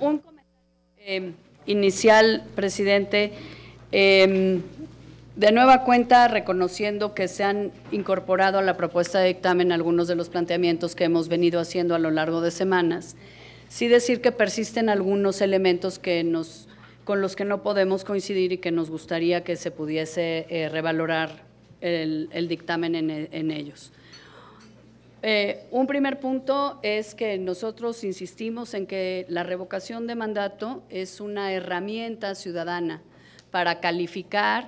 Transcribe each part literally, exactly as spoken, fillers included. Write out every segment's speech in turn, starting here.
un comentario eh, inicial, presidente. Eh, de nueva cuenta, reconociendo que se han incorporado a la propuesta de dictamen algunos de los planteamientos que hemos venido haciendo a lo largo de semanas, sí decir que persisten algunos elementos que nos, con los que no podemos coincidir y que nos gustaría que se pudiese eh, revalorar el, el dictamen en, en ellos. Eh, un primer punto es que nosotros insistimos en que la revocación de mandato es una herramienta ciudadana para calificar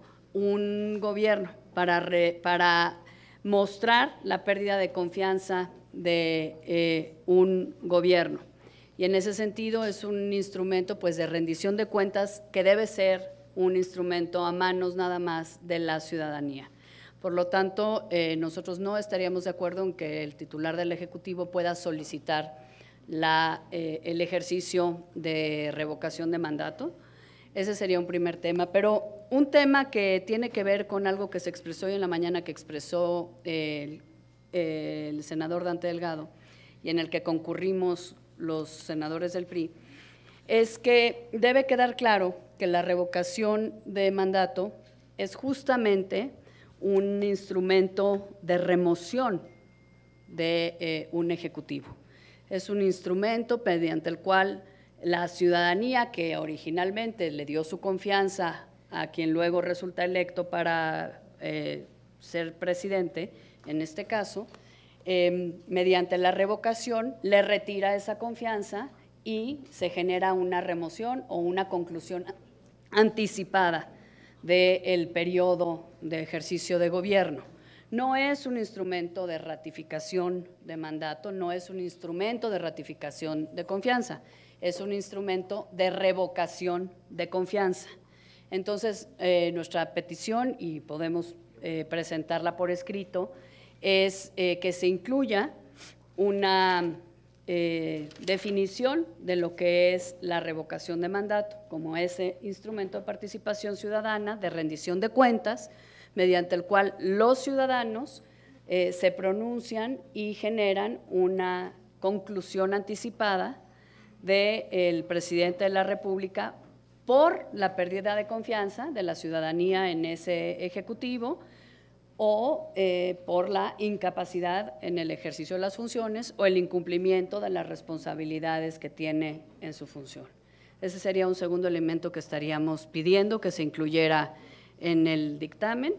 un gobierno, para, re, para mostrar la pérdida de confianza de eh, un gobierno. Y en ese sentido es un instrumento pues, de rendición de cuentas que debe ser un instrumento a manos nada más de la ciudadanía. Por lo tanto, eh, nosotros no estaríamos de acuerdo en que el titular del Ejecutivo pueda solicitar la, eh, el ejercicio de revocación de mandato. Ese sería un primer tema, pero un tema que tiene que ver con algo que se expresó hoy en la mañana, que expresó el, el senador Dante Delgado y en el que concurrimos los senadores del P R I, es que debe quedar claro que la revocación de mandato es justamente un instrumento de remoción de eh, un ejecutivo. Es un instrumento mediante el cual la ciudadanía, que originalmente le dio su confianza a quien luego resulta electo para eh, ser presidente, en este caso, eh, mediante la revocación le retira esa confianza y se genera una remoción o una conclusión anticipada del periodo de ejercicio de gobierno. No es un instrumento de ratificación de mandato, no es un instrumento de ratificación de confianza, es un instrumento de revocación de confianza. Entonces, eh, nuestra petición, y podemos eh, presentarla por escrito, es eh, que se incluya una eh, definición de lo que es la revocación de mandato como ese instrumento de participación ciudadana, de rendición de cuentas, mediante el cual los ciudadanos eh, se pronuncian y generan una conclusión anticipada del presidente de la República por la pérdida de confianza de la ciudadanía en ese ejecutivo o eh, por la incapacidad en el ejercicio de las funciones o el incumplimiento de las responsabilidades que tiene en su función. Ese sería un segundo elemento que estaríamos pidiendo que se incluyera en el dictamen,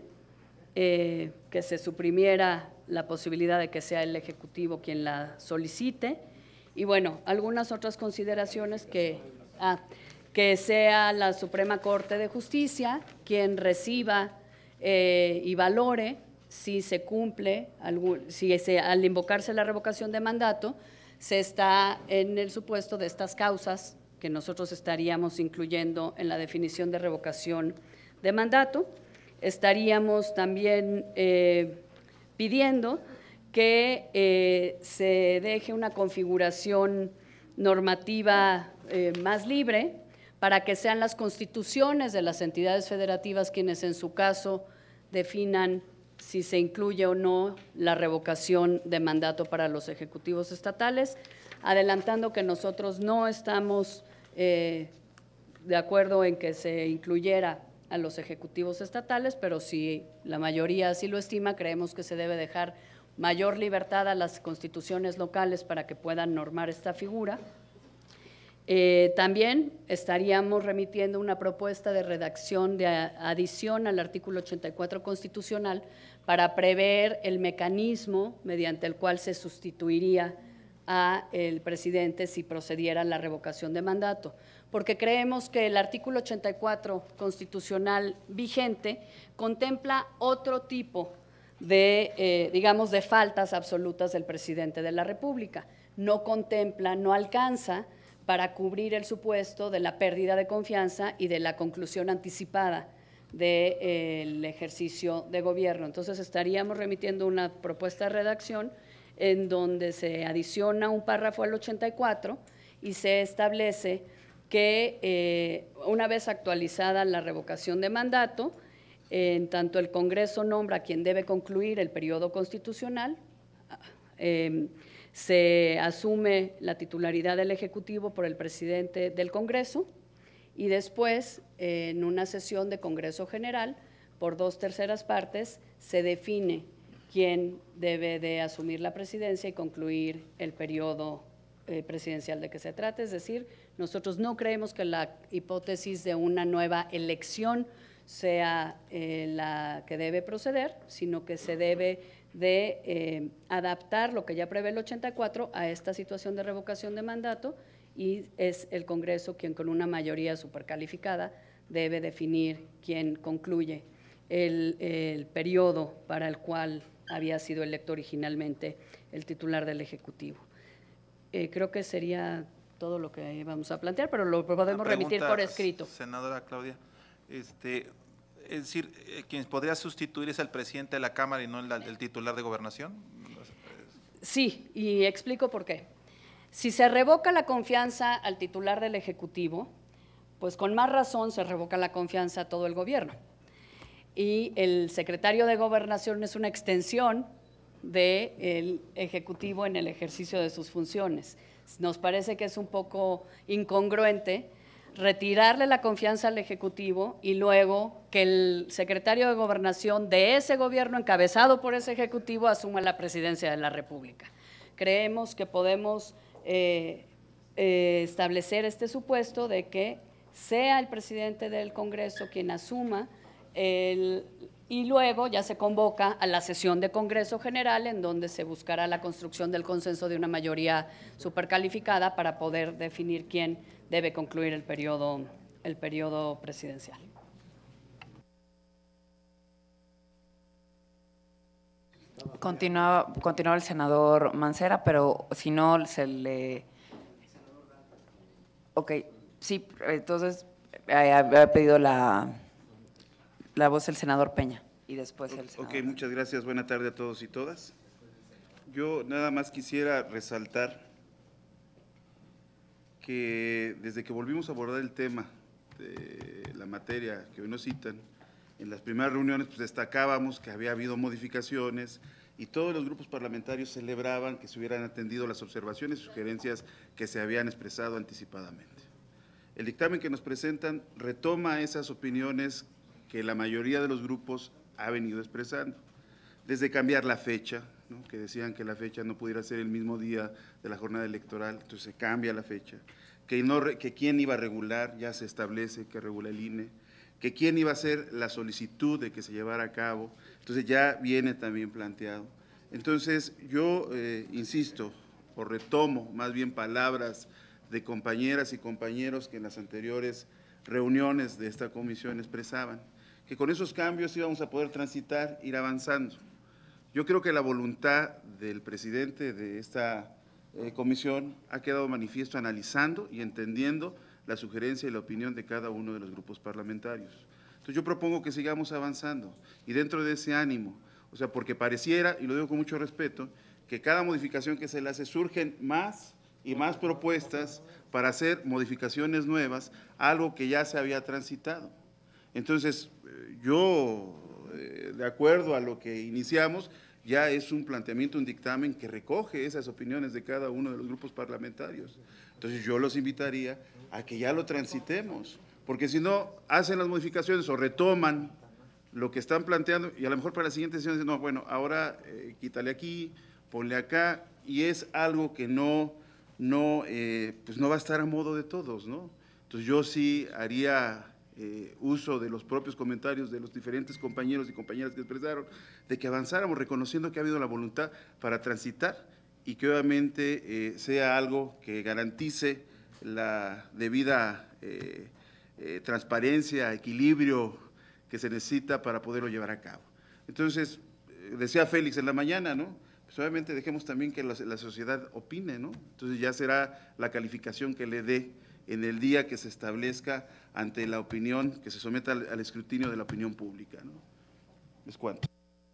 eh, que se suprimiera la posibilidad de que sea el Ejecutivo quien la solicite. Y bueno, algunas otras consideraciones que, ah, que sea la Suprema Corte de Justicia quien reciba eh, y valore si se cumple, algún, si se, al invocarse la revocación de mandato, se está en el supuesto de estas causas que nosotros estaríamos incluyendo en la definición de revocación de mandato. Estaríamos también eh, pidiendo que eh, se deje una configuración normativa eh, más libre para que sean las constituciones de las entidades federativas quienes en su caso definan si se incluye o no la revocación de mandato para los ejecutivos estatales, adelantando que nosotros no estamos eh, de acuerdo en que se incluyera a los ejecutivos estatales, pero si la mayoría así lo estima, creemos que se debe dejar mayor libertad a las constituciones locales para que puedan normar esta figura. Eh, también estaríamos remitiendo una propuesta de redacción de adición al artículo ochenta y cuatro constitucional para prever el mecanismo mediante el cual se sustituiría al presidente si procediera la revocación de mandato, porque creemos que el artículo ochenta y cuatro constitucional vigente contempla otro tipo de, eh, digamos, de faltas absolutas del presidente de la República. No contempla, no alcanza para cubrir el supuesto de la pérdida de confianza y de la conclusión anticipada del eh, ejercicio de gobierno. Entonces, estaríamos remitiendo una propuesta de redacción en donde se adiciona un párrafo al ochenta y cuatro y se establece que eh, una vez actualizada la revocación de mandato, en tanto el Congreso nombra a quien debe concluir el periodo constitucional, eh, Se asume la titularidad del Ejecutivo por el presidente del Congreso y después, en una sesión de Congreso General, por dos terceras partes, se define quién debe de asumir la presidencia y concluir el periodo eh, presidencial de que se trate. Es decir, nosotros no creemos que la hipótesis de una nueva elección sea eh, la que debe proceder, sino que se debe de eh, adaptar lo que ya prevé el ochenta y cuatro a esta situación de revocación de mandato, y es el Congreso quien con una mayoría supercalificada debe definir quién concluye el, el periodo para el cual había sido electo originalmente el titular del Ejecutivo. Eh, creo que sería todo lo que vamos a plantear, pero lo podemos remitir por escrito. Senadora Claudia, este, es decir, quien podría sustituir es el presidente de la Cámara y no el, el titular de Gobernación. Sí, y explico por qué. Si se revoca la confianza al titular del Ejecutivo, pues con más razón se revoca la confianza a todo el gobierno. Y el secretario de Gobernación es una extensión del Ejecutivo en el ejercicio de sus funciones. Nos parece que es un poco incongruente retirarle la confianza al Ejecutivo y luego que el secretario de Gobernación de ese gobierno, encabezado por ese Ejecutivo, asuma la presidencia de la República. Creemos que podemos eh, eh, establecer este supuesto de que sea el presidente del Congreso quien asuma el, y luego ya se convoca a la sesión de Congreso General, en donde se buscará la construcción del consenso de una mayoría supercalificada para poder definir quién debe concluir el periodo, el periodo presidencial. Continúa, continúa el senador Mancera, pero si no se le… Ok, sí, entonces eh, había pedido la, la voz el senador Peña y después el senador. Ok, muchas gracias. Buena tarde a todos y todas. Yo nada más quisiera resaltar que desde que volvimos a abordar el tema de la materia que hoy nos citan, en las primeras reuniones pues destacábamos que había habido modificaciones y todos los grupos parlamentarios celebraban que se hubieran atendido las observaciones y sugerencias que se habían expresado anticipadamente. El dictamen que nos presentan retoma esas opiniones que la mayoría de los grupos ha venido expresando, desde cambiar la fecha, ¿no?, que decían que la fecha no pudiera ser el mismo día de la jornada electoral, entonces se cambia la fecha, que, no, que quién iba a regular, ya se establece que regula el I N E, que quién iba a hacer la solicitud de que se llevara a cabo, entonces ya viene también planteado. Entonces yo eh, insisto, o retomo más bien palabras de compañeras y compañeros que en las anteriores reuniones de esta comisión expresaban, que con esos cambios íbamos a poder transitar, ir avanzando. Yo creo que la voluntad del presidente de esta eh, comisión ha quedado manifiesto analizando y entendiendo la sugerencia y la opinión de cada uno de los grupos parlamentarios. Entonces yo propongo que sigamos avanzando y dentro de ese ánimo, o sea, porque pareciera, y lo digo con mucho respeto, que cada modificación que se le hace surgen más y más propuestas para hacer modificaciones nuevas, algo que ya se había transitado. Entonces, yo, de acuerdo a lo que iniciamos, ya es un planteamiento, un dictamen que recoge esas opiniones de cada uno de los grupos parlamentarios. Entonces, yo los invitaría a que ya lo transitemos, porque si no, hacen las modificaciones o retoman lo que están planteando y a lo mejor para la siguiente sesión dicen, no, bueno, ahora eh, quítale aquí, ponle acá, y es algo que no, no, eh, pues no va a estar a modo de todos, ¿no? Entonces, yo sí haría Eh, uso de los propios comentarios de los diferentes compañeros y compañeras que expresaron, de que avanzáramos reconociendo que ha habido la voluntad para transitar y que obviamente eh, sea algo que garantice la debida eh, eh, transparencia, equilibrio que se necesita para poderlo llevar a cabo. Entonces, eh, decía Félix en la mañana, ¿no? Pues obviamente dejemos también que la, la sociedad opine, ¿no? Entonces ya será la calificación que le dé en el día que se establezca ante la opinión, que se someta al, al escrutinio de la opinión pública, ¿no? Es cuanto.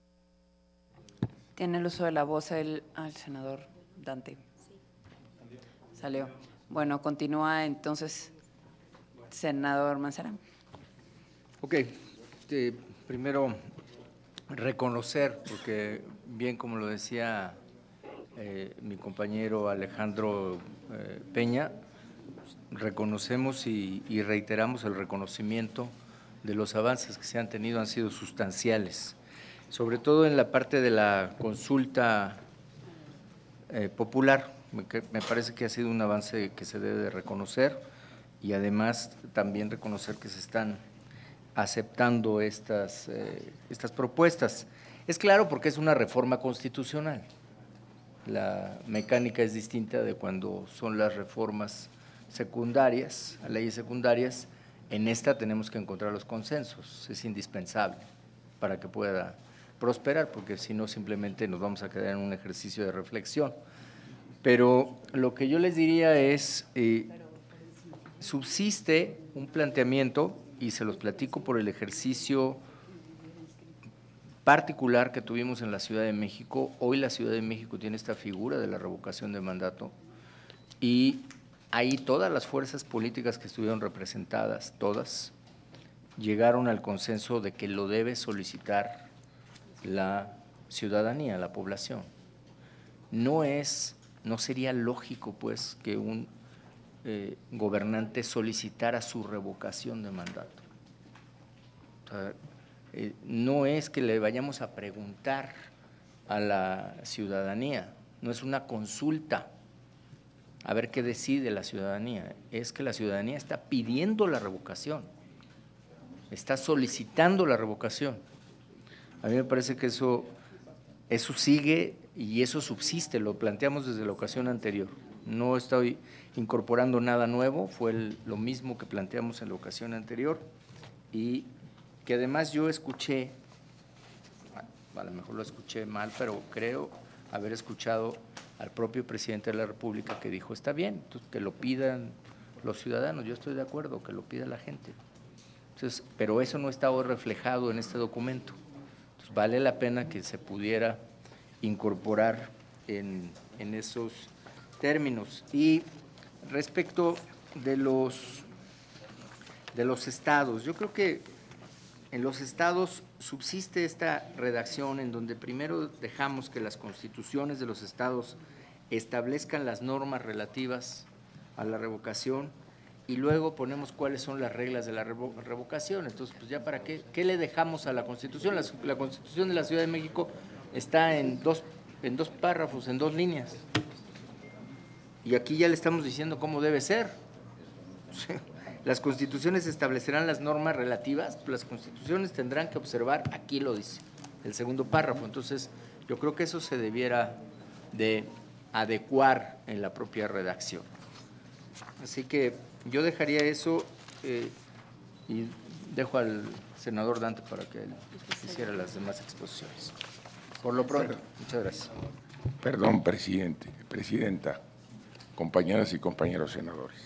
Tiene el uso de la voz el, ah, el senador Dante. Sí. Salió. Bueno, continúa entonces, senador Mancera. Ok, eh, primero reconocer, porque bien como lo decía eh, mi compañero Alejandro eh, Peña, reconocemos y, y reiteramos el reconocimiento de los avances que se han tenido, han sido sustanciales, sobre todo en la parte de la consulta eh, popular. Me, me parece que ha sido un avance que se debe de reconocer y además también reconocer que se están aceptando estas, eh, estas propuestas. Es claro porque es una reforma constitucional. La mecánica es distinta de cuando son las reformas secundarias, a leyes secundarias. En esta tenemos que encontrar los consensos, es indispensable para que pueda prosperar, porque si no simplemente nos vamos a quedar en un ejercicio de reflexión. Pero lo que yo les diría es, eh, subsiste un planteamiento, y se los platico por el ejercicio particular que tuvimos en la Ciudad de México. Hoy la Ciudad de México tiene esta figura de la revocación de mandato y ahí todas las fuerzas políticas que estuvieron representadas, todas, llegaron al consenso de que lo debe solicitar la ciudadanía, la población. No es, no sería lógico pues que un eh, gobernante solicitara su revocación de mandato. O sea, eh, no es que le vayamos a preguntar a la ciudadanía, no es una consulta a ver qué decide la ciudadanía, es que la ciudadanía está pidiendo la revocación, está solicitando la revocación. A mí me parece que eso, eso sigue y eso subsiste, lo planteamos desde la ocasión anterior. No estoy incorporando nada nuevo, fue el, lo mismo que planteamos en la ocasión anterior y que además yo escuché, a lo mejor lo escuché mal, pero creo haber escuchado al propio presidente de la República que dijo, está bien, entonces, que lo pidan los ciudadanos, yo estoy de acuerdo, que lo pida la gente. Entonces, pero eso no está hoy reflejado en este documento. Entonces, vale la pena que se pudiera incorporar en, en esos términos. Y respecto de los, de los estados, yo creo que en los estados subsiste esta redacción en donde primero dejamos que las constituciones de los estados establezcan las normas relativas a la revocación y luego ponemos cuáles son las reglas de la revo revocación. Entonces, pues ya para qué, ¿qué le dejamos a la Constitución? La, la Constitución de la Ciudad de México está en dos, en dos párrafos, en dos líneas. Y aquí ya le estamos diciendo cómo debe ser. O sea, las constituciones establecerán las normas relativas, las constituciones tendrán que observar, aquí lo dice, el segundo párrafo. Entonces, yo creo que eso se debiera de adecuar en la propia redacción. Así que yo dejaría eso eh, y dejo al senador Dante para que él hiciera las demás exposiciones. Por lo pronto, muchas gracias. Perdón, presidente, presidenta, compañeras y compañeros senadores.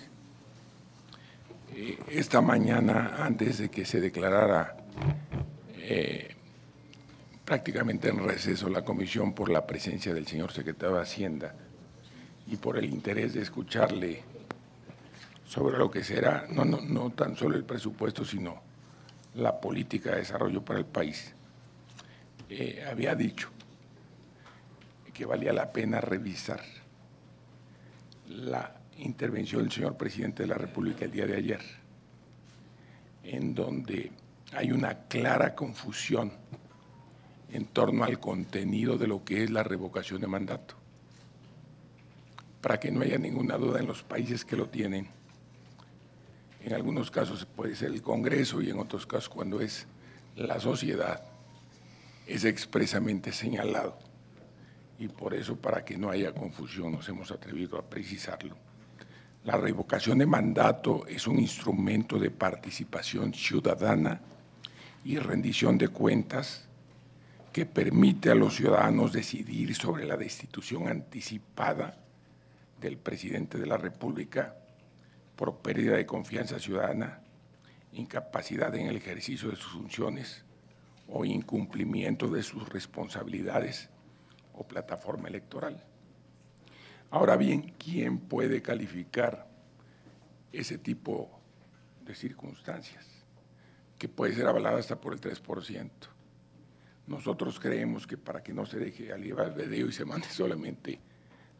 Esta mañana, antes de que se declarara eh, prácticamente en receso la comisión por la presencia del señor secretario de Hacienda y por el interés de escucharle sobre lo que será, no, no, no tan solo el presupuesto, sino la política de desarrollo para el país, eh, había dicho que valía la pena revisar la intervención del señor presidente de la República el día de ayer, en donde hay una clara confusión en torno al contenido de lo que es la revocación de mandato. Para que no haya ninguna duda en los países que lo tienen, en algunos casos puede ser el Congreso y en otros casos cuando es la sociedad, es expresamente señalado. Y por eso, para que no haya confusión, nos hemos atrevido a precisarlo. La revocación de mandato es un instrumento de participación ciudadana y rendición de cuentas que permite a los ciudadanos decidir sobre la destitución anticipada del presidente de la República por pérdida de confianza ciudadana, incapacidad en el ejercicio de sus funciones o incumplimiento de sus responsabilidades o plataforma electoral. Ahora bien, ¿quién puede calificar ese tipo de circunstancias? Que puede ser avalada hasta por el tres por ciento. Nosotros creemos que para que no se deje al libre albedrío y se mande solamente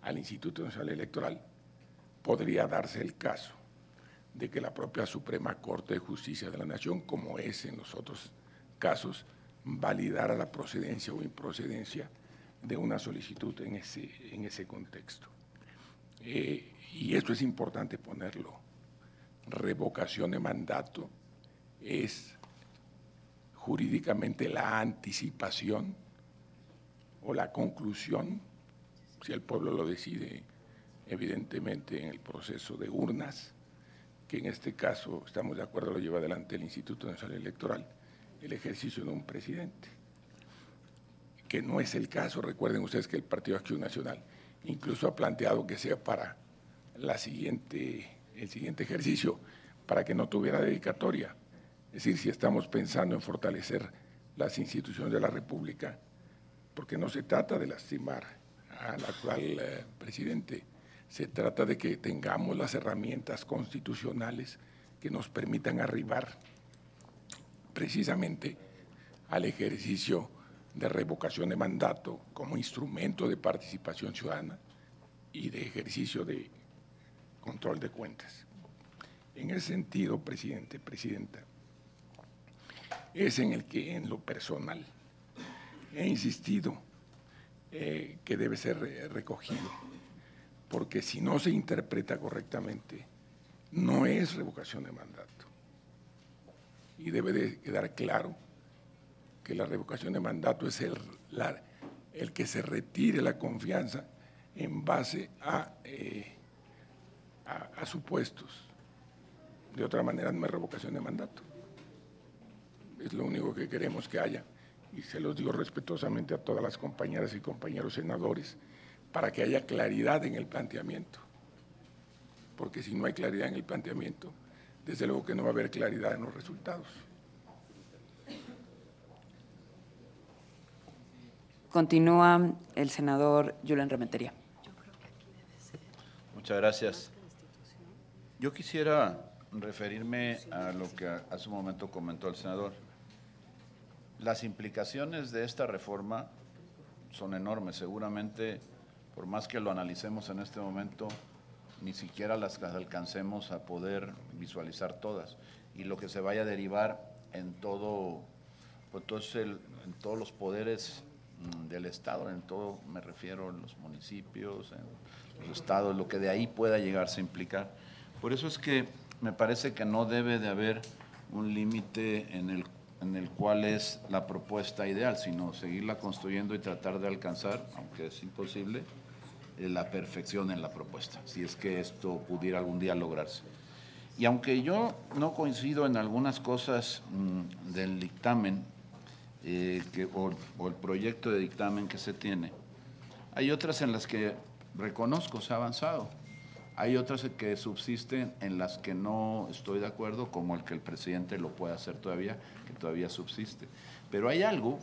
al Instituto Nacional Electoral, podría darse el caso de que la propia Suprema Corte de Justicia de la Nación, como es en los otros casos, validara la procedencia o improcedencia de una solicitud en ese, en ese contexto. Eh, y esto es importante ponerlo. Revocación de mandato es jurídicamente la anticipación o la conclusión, si el pueblo lo decide, evidentemente en el proceso de urnas, que en este caso, estamos de acuerdo, lo lleva adelante el Instituto Nacional Electoral, el ejercicio de un presidente, que no es el caso. Recuerden ustedes que el Partido Acción Nacional incluso ha planteado que sea para la siguiente, el siguiente ejercicio, para que no tuviera dedicatoria. Es decir, si estamos pensando en fortalecer las instituciones de la República, porque no se trata de lastimar al actual eh, presidente, se trata de que tengamos las herramientas constitucionales que nos permitan arribar precisamente al ejercicio de revocación de mandato como instrumento de participación ciudadana y de ejercicio de control de cuentas. En ese sentido, presidente, presidenta, es en el que en lo personal he insistido eh, que debe ser recogido, porque si no se interpreta correctamente, no es revocación de mandato. Y debe de quedar claro que la revocación de mandato es el, la, el que se retire la confianza en base a, eh, a, a supuestos. De otra manera no es revocación de mandato. Es lo único que queremos que haya, y se los digo respetuosamente a todas las compañeras y compañeros senadores, para que haya claridad en el planteamiento. Porque si no hay claridad en el planteamiento, desde luego que no va a haber claridad en los resultados. Continúa el senador Julen Rementería. Muchas gracias. Yo quisiera referirme a lo que hace un momento comentó el senador. Las implicaciones de esta reforma son enormes. Seguramente, por más que lo analicemos en este momento, ni siquiera las alcancemos a poder visualizar todas. Y lo que se vaya a derivar en todo, pues, todo el, en todos los poderes mmm, del Estado, en todo me refiero a los municipios, en los estados, lo que de ahí pueda llegarse a implicar. Por eso es que me parece que no debe de haber un límite en el, en el cual es la propuesta ideal, sino seguirla construyendo y tratar de alcanzar, aunque es imposible, la perfección en la propuesta, si es que esto pudiera algún día lograrse. Y aunque yo no coincido en algunas cosas mmm, del dictamen eh, que, o, o el proyecto de dictamen que se tiene, hay otras en las que reconozco se ha avanzado. Hay otras que subsisten en las que no estoy de acuerdo, como el que el presidente lo puede hacer todavía, que todavía subsiste. Pero hay algo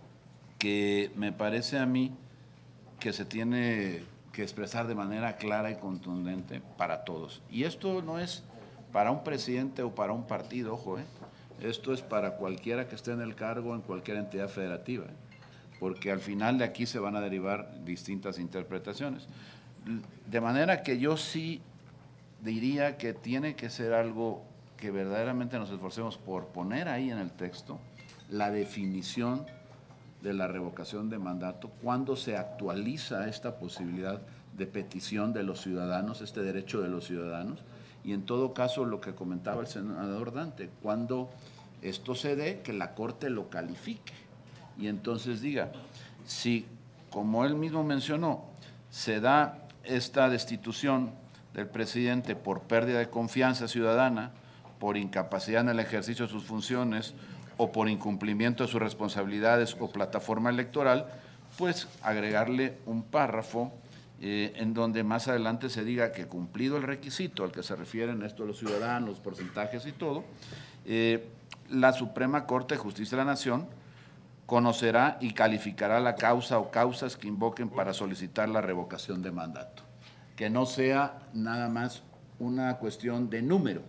que me parece a mí que se tiene que expresar de manera clara y contundente para todos. Y esto no es para un presidente o para un partido, ojo, ¿eh? Esto es para cualquiera que esté en el cargo en cualquier entidad federativa, ¿eh? Porque al final de aquí se van a derivar distintas interpretaciones. De manera que yo sí diría que tiene que ser algo que verdaderamente nos esforcemos por poner ahí en el texto la definición de la revocación de mandato, cuando se actualiza esta posibilidad de petición de los ciudadanos, este derecho de los ciudadanos, y en todo caso lo que comentaba el senador Dante, cuando esto se dé, que la Corte lo califique y entonces diga, si, como él mismo mencionó, se da esta destitución del presidente por pérdida de confianza ciudadana, por incapacidad en el ejercicio de sus funciones o por incumplimiento de sus responsabilidades o plataforma electoral, pues agregarle un párrafo eh, en donde más adelante se diga que cumplido el requisito al que se refieren esto los ciudadanos, los porcentajes y todo, eh, la Suprema Corte de Justicia de la Nación conocerá y calificará la causa o causas que invoquen para solicitar la revocación de mandato. Que no sea nada más una cuestión de número,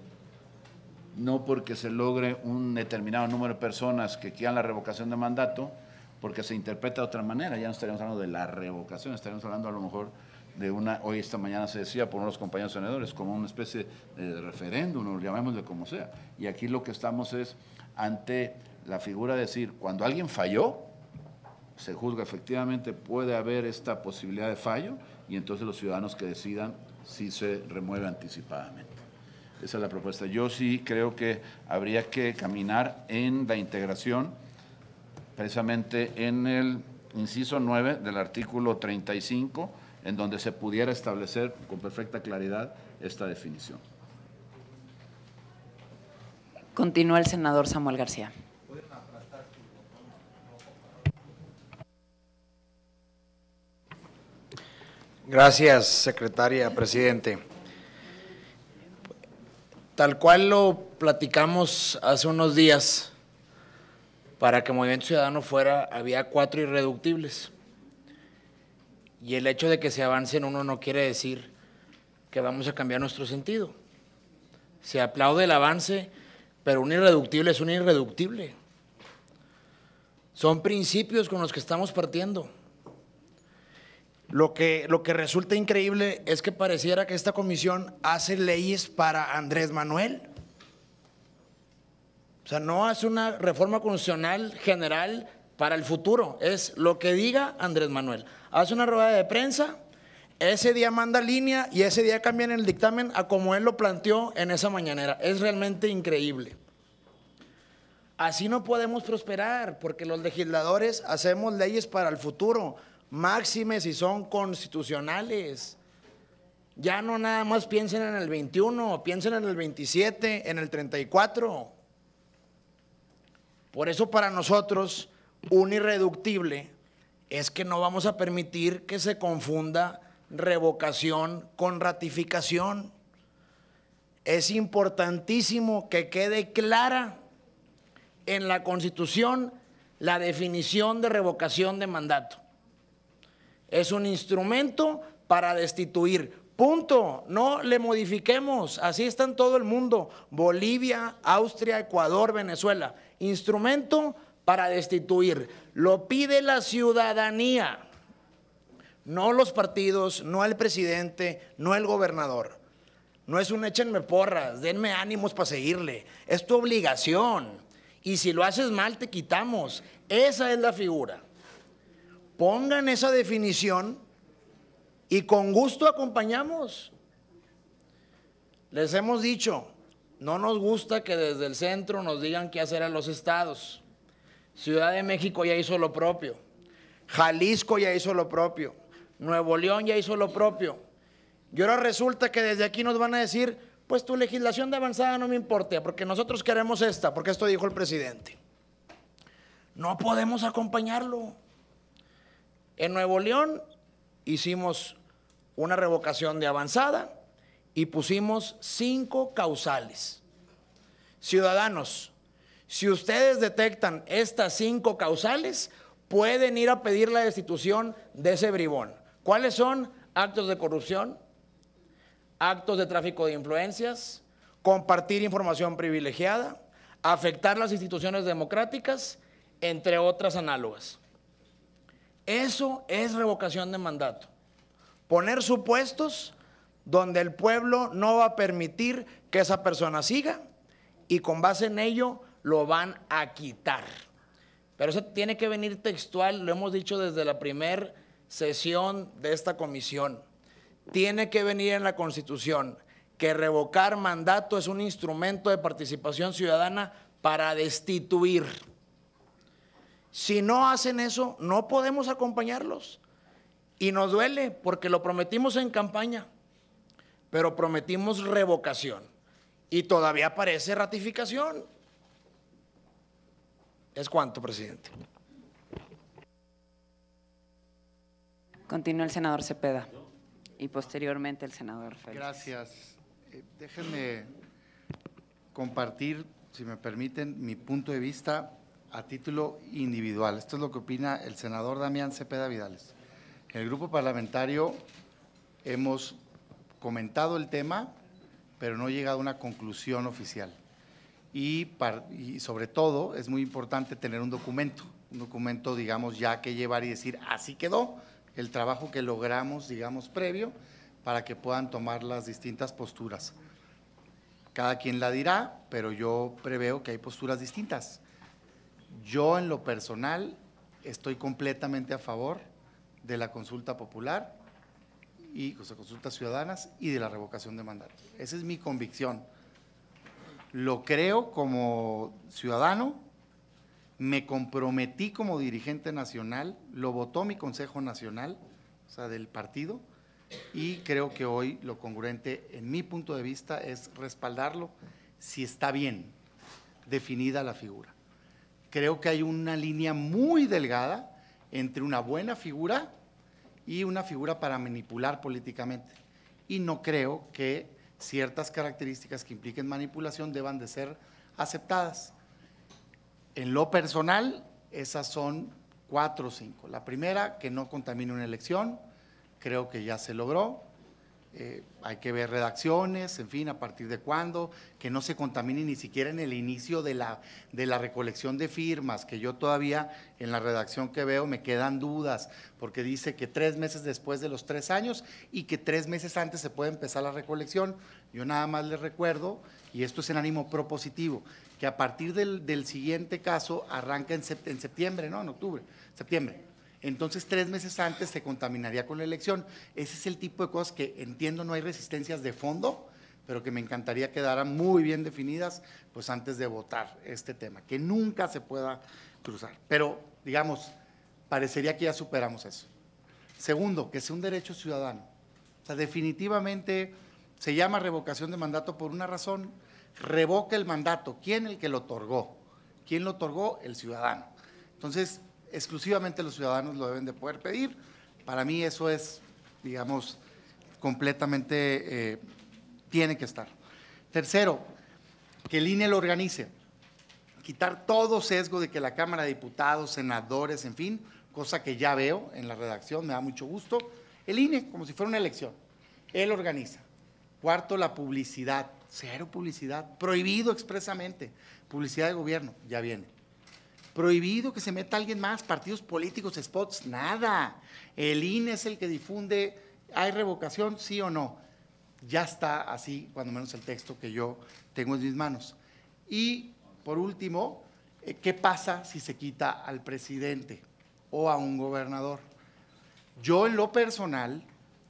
no porque se logre un determinado número de personas que quieran la revocación de mandato, porque se interpreta de otra manera, ya no estaríamos hablando de la revocación, estaríamos hablando a lo mejor de una, hoy esta mañana se decía por unos compañeros senadores, como una especie de referéndum, o llamémosle como sea. Y aquí lo que estamos es ante la figura de decir, cuando alguien falló, se juzga efectivamente, puede haber esta posibilidad de fallo, y entonces los ciudadanos que decidan si se remueve anticipadamente. Esa es la propuesta. Yo sí creo que habría que caminar en la integración, precisamente en el inciso nueve del artículo treinta y cinco, en donde se pudiera establecer con perfecta claridad esta definición. Continúa el senador Samuel García. Gracias, secretaria, presidente. Tal cual lo platicamos hace unos días, para que Movimiento Ciudadano fuera, había cuatro irreductibles. Y el hecho de que se avance en uno no quiere decir que vamos a cambiar nuestro sentido. Se aplaude el avance, pero un irreductible es un irreductible. Son principios con los que estamos partiendo. Lo que, lo que resulta increíble es que pareciera que esta comisión hace leyes para Andrés Manuel. O sea, no hace una reforma constitucional general para el futuro, es lo que diga Andrés Manuel. Hace una rueda de prensa, ese día manda línea y ese día cambian el dictamen a como él lo planteó en esa mañanera. Es realmente increíble. Así no podemos prosperar, porque los legisladores hacemos leyes para el futuro, máxime si son constitucionales. Ya no nada más piensen en el veintiuno, piensen en el veintisiete, en el treinta y cuatro. Por eso para nosotros un irreductible es que no vamos a permitir que se confunda revocación con ratificación. Es importantísimo que quede clara en la Constitución la definición de revocación de mandato. Es un instrumento para destituir, punto, no le modifiquemos, así está en todo el mundo, Bolivia, Austria, Ecuador, Venezuela, instrumento para destituir, lo pide la ciudadanía, no los partidos, no el presidente, no el gobernador. No es un échenme porras, denme ánimos para seguirle, es tu obligación, y si lo haces mal te quitamos, esa es la figura. Pongan esa definición y con gusto acompañamos. Les hemos dicho, no nos gusta que desde el centro nos digan qué hacer a los estados. Ciudad de México ya hizo lo propio, Jalisco ya hizo lo propio, Nuevo León ya hizo lo propio. Y ahora resulta que desde aquí nos van a decir, pues tu legislación de avanzada no me importa, porque nosotros queremos esta, porque esto dijo el presidente. No podemos acompañarlo. En Nuevo León hicimos una revocación de avanzada y pusimos cinco causales. Ciudadanos, si ustedes detectan estas cinco causales, pueden ir a pedir la destitución de ese bribón. ¿Cuáles son? Actos de corrupción, actos de tráfico de influencias, compartir información privilegiada, afectar las instituciones democráticas, entre otras análogas. Eso es revocación de mandato. Poner supuestos donde el pueblo no va a permitir que esa persona siga y con base en ello lo van a quitar. Pero eso tiene que venir textual, lo hemos dicho desde la primera sesión de esta comisión. Tiene que venir en la Constitución que revocar mandato es un instrumento de participación ciudadana para destituir. Si no hacen eso, no podemos acompañarlos. Y nos duele porque lo prometimos en campaña, pero prometimos revocación y todavía parece ratificación. ¿Es cuánto, presidente? Continúa el senador Cepeda y posteriormente el senador Félix. Gracias. Eh, déjenme compartir, si me permiten, mi punto de vista a título individual. Esto es lo que opina el senador Damián Cepeda Vidales. En el grupo parlamentario hemos comentado el tema, pero no llegado a una conclusión oficial. Y, par, y sobre todo es muy importante tener un documento, un documento, digamos, ya que llevar y decir, así quedó, el trabajo que logramos, digamos, previo, para que puedan tomar las distintas posturas. Cada quien la dirá, pero yo preveo que hay posturas distintas. Yo, en lo personal, estoy completamente a favor de la consulta popular y o sea, consultas ciudadanas y de la revocación de mandato. Esa es mi convicción. Lo creo como ciudadano, me comprometí como dirigente nacional, lo votó mi Consejo Nacional, o sea, del partido, y creo que hoy lo congruente, en mi punto de vista, es respaldarlo si está bien definida la figura. Creo que hay una línea muy delgada entre una buena figura y una figura para manipular políticamente. Y no creo que ciertas características que impliquen manipulación deban de ser aceptadas. En lo personal, esas son cuatro o cinco. La primera, que no contamine una elección, creo que ya se logró. Eh, hay que ver redacciones, en fin, a partir de cuándo, que no se contamine ni siquiera en el inicio de la, de la recolección de firmas, que yo todavía en la redacción que veo me quedan dudas, porque dice que tres meses después de los tres años y que tres meses antes se puede empezar la recolección. Yo nada más les recuerdo, y esto es en ánimo propositivo, que a partir del, del siguiente caso arranca en, sept, en septiembre, no, en octubre, septiembre. Entonces, tres meses antes se contaminaría con la elección. Ese es el tipo de cosas que entiendo no hay resistencias de fondo, pero que me encantaría quedaran muy bien definidas, pues antes de votar este tema, que nunca se pueda cruzar. Pero, digamos, parecería que ya superamos eso. Segundo, que sea un derecho ciudadano. O sea, definitivamente se llama revocación de mandato por una razón. Revoca el mandato. ¿Quién? El que lo otorgó. ¿Quién lo otorgó? El ciudadano. Entonces, exclusivamente los ciudadanos lo deben de poder pedir. Para mí eso es, digamos, completamente, eh, tiene que estar. Tercero, que el I N E lo organice. Quitar todo sesgo de que la Cámara de Diputados, senadores, en fin, cosa que ya veo en la redacción, me da mucho gusto. El I N E, como si fuera una elección, él organiza. Cuarto, la publicidad. Cero publicidad. Prohibido expresamente. Publicidad de gobierno, ya viene. Prohibido que se meta alguien más, partidos políticos, spots, nada. El I N E es el que difunde, ¿hay revocación, sí o no? Ya está así, cuando menos el texto que yo tengo en mis manos. Y, por último, ¿qué pasa si se quita al presidente o a un gobernador? Yo, en lo personal,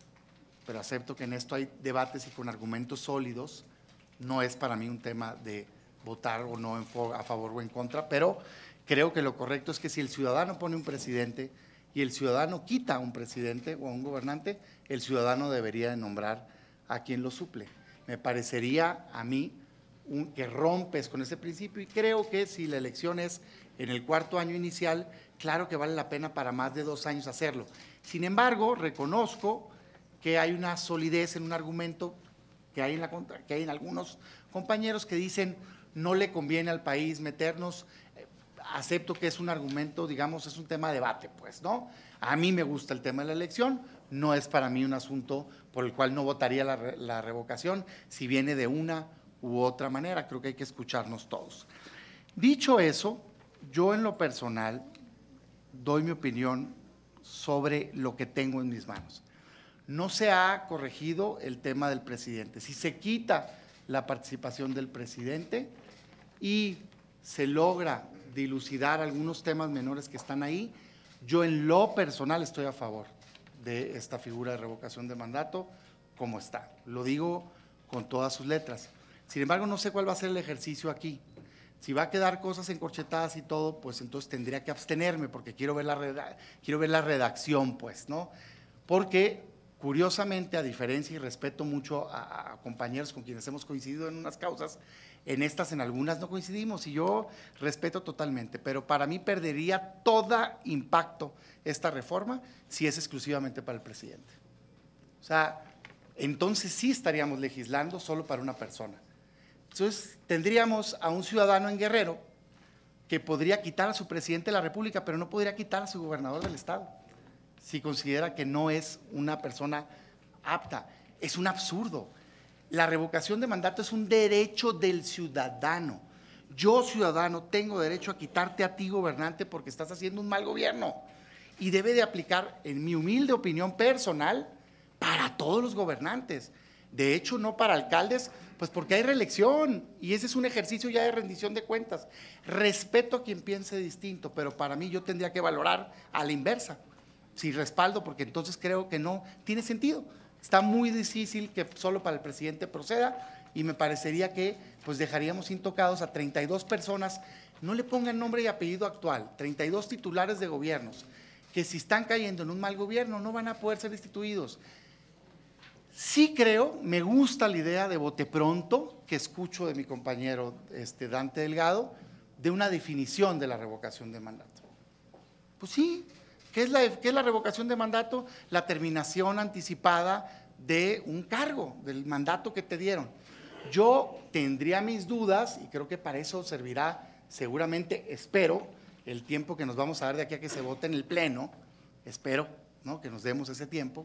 pero acepto que en esto hay debates y con argumentos sólidos, no es para mí un tema de votar o no a favor o en contra, pero creo que lo correcto es que si el ciudadano pone un presidente y el ciudadano quita a un presidente o a un gobernante, el ciudadano debería de nombrar a quien lo suple. Me parecería a mí un, que rompes con ese principio y creo que si la elección es en el cuarto año inicial, claro que vale la pena para más de dos años hacerlo. Sin embargo, reconozco que hay una solidez en un argumento que hay en, la, que hay en algunos compañeros que dicen no le conviene al país meternos. Acepto que es un argumento, digamos, es un tema de debate, pues, ¿no? A mí me gusta el tema de la elección, no es para mí un asunto por el cual no votaría la, la revocación, si viene de una u otra manera, creo que hay que escucharnos todos. Dicho eso, yo en lo personal doy mi opinión sobre lo que tengo en mis manos. No se ha corregido el tema del presidente. Si se quita la participación del presidente y se logra dilucidar algunos temas menores que están ahí, yo en lo personal estoy a favor de esta figura de revocación de mandato como está. Lo digo con todas sus letras. Sin embargo, no sé cuál va a ser el ejercicio aquí. Si va a quedar cosas encorchetadas y todo, pues entonces tendría que abstenerme porque quiero ver la, reda- quiero ver la redacción, pues, ¿no? Porque, curiosamente, a diferencia y respeto mucho a, a compañeros con quienes hemos coincidido en unas causas, en estas, en algunas no coincidimos y yo respeto totalmente, pero para mí perdería todo impacto esta reforma si es exclusivamente para el presidente. O sea, entonces sí estaríamos legislando solo para una persona. Entonces tendríamos a un ciudadano en Guerrero que podría quitar a su presidente de la República, pero no podría quitar a su gobernador del estado, si considera que no es una persona apta. Es un absurdo. La revocación de mandato es un derecho del ciudadano. Yo, ciudadano, tengo derecho a quitarte a ti, gobernante, porque estás haciendo un mal gobierno. y debe de aplicar, en mi humilde opinión personal, para todos los gobernantes. De hecho, no para alcaldes, pues porque hay reelección y ese es un ejercicio ya de rendición de cuentas. Respeto a quien piense distinto, pero para mí yo tendría que valorar a la inversa, si respaldo, porque entonces creo que no tiene sentido. Está muy difícil que solo para el presidente proceda y me parecería que pues dejaríamos intocados a treinta y dos personas, no le pongan nombre y apellido actual, treinta y dos titulares de gobiernos, que si están cayendo en un mal gobierno no van a poder ser destituidos. Sí creo, me gusta la idea de bote pronto, que escucho de mi compañero este, Dante Delgado, de una definición de la revocación de mandato. Pues sí, ¿qué es la, qué es la revocación de mandato? La terminación anticipada de un cargo, del mandato que te dieron. Yo tendría mis dudas, y creo que para eso servirá seguramente, espero, el tiempo que nos vamos a dar de aquí a que se vote en el Pleno, espero, ¿no?, que nos demos ese tiempo,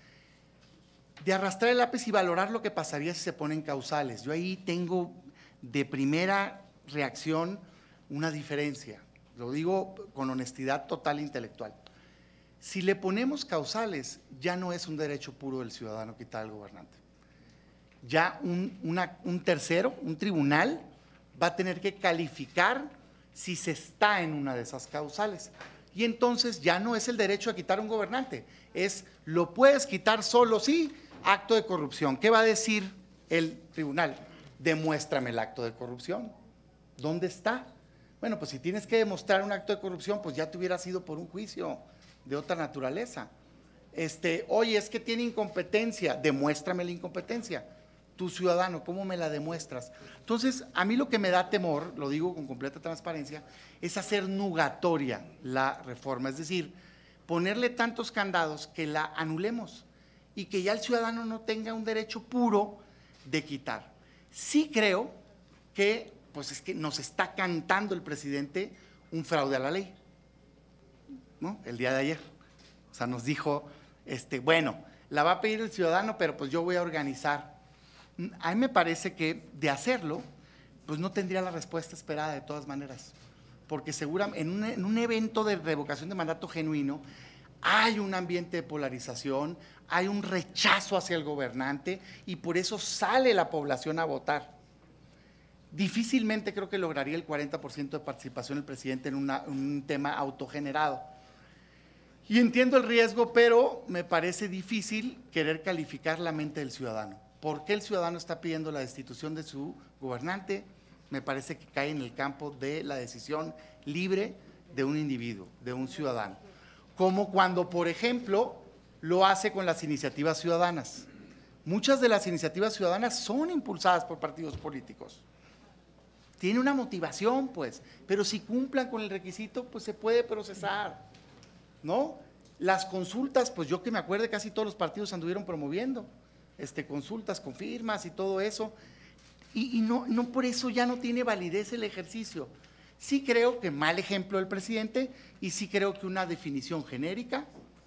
de arrastrar el lápiz y valorar lo que pasaría si se ponen causales. Yo ahí tengo de primera reacción una diferencia, lo digo con honestidad total e intelectual. Si le ponemos causales, ya no es un derecho puro del ciudadano quitar al gobernante. Ya un, una, un tercero, un tribunal, va a tener que calificar si se está en una de esas causales. Y entonces ya no es el derecho a quitar a un gobernante, es lo puedes quitar solo si acto de corrupción. ¿Qué va a decir el tribunal? Demuéstrame el acto de corrupción. ¿Dónde está? Bueno, pues si tienes que demostrar un acto de corrupción, pues ya te hubieras ido por un juicio de otra naturaleza. Este, oye, es que tiene incompetencia, demuéstrame la incompetencia. Tu ciudadano, ¿cómo me la demuestras? Entonces, a mí lo que me da temor, lo digo con completa transparencia, es hacer nugatoria la reforma, es decir, ponerle tantos candados que la anulemos y que ya el ciudadano no tenga un derecho puro de quitar. Sí creo que, pues es que nos está cantando el presidente un fraude a la ley, ¿no?, el día de ayer. O sea, nos dijo, este, bueno, la va a pedir el ciudadano, pero pues yo voy a organizar. A mí me parece que de hacerlo, pues no tendría la respuesta esperada de todas maneras, porque seguramente en un, en un evento de revocación de mandato genuino hay un ambiente de polarización, hay un rechazo hacia el gobernante y por eso sale la población a votar. Difícilmente creo que lograría el cuarenta por ciento de participación el presidente en una, un tema autogenerado. Y entiendo el riesgo, pero me parece difícil querer calificar la mente del ciudadano. ¿Por qué el ciudadano está pidiendo la destitución de su gobernante? Me parece que cae en el campo de la decisión libre de un individuo, de un ciudadano. Como cuando, por ejemplo, lo hace con las iniciativas ciudadanas. Muchas de las iniciativas ciudadanas son impulsadas por partidos políticos. Tiene una motivación, pues, pero si cumplan con el requisito, pues se puede procesar, ¿no? Las consultas, pues yo que me acuerde, casi todos los partidos anduvieron promoviendo este, consultas con firmas y todo eso, y, y no, no por eso ya no tiene validez el ejercicio. Sí creo que mal ejemplo del presidente y sí creo que una definición genérica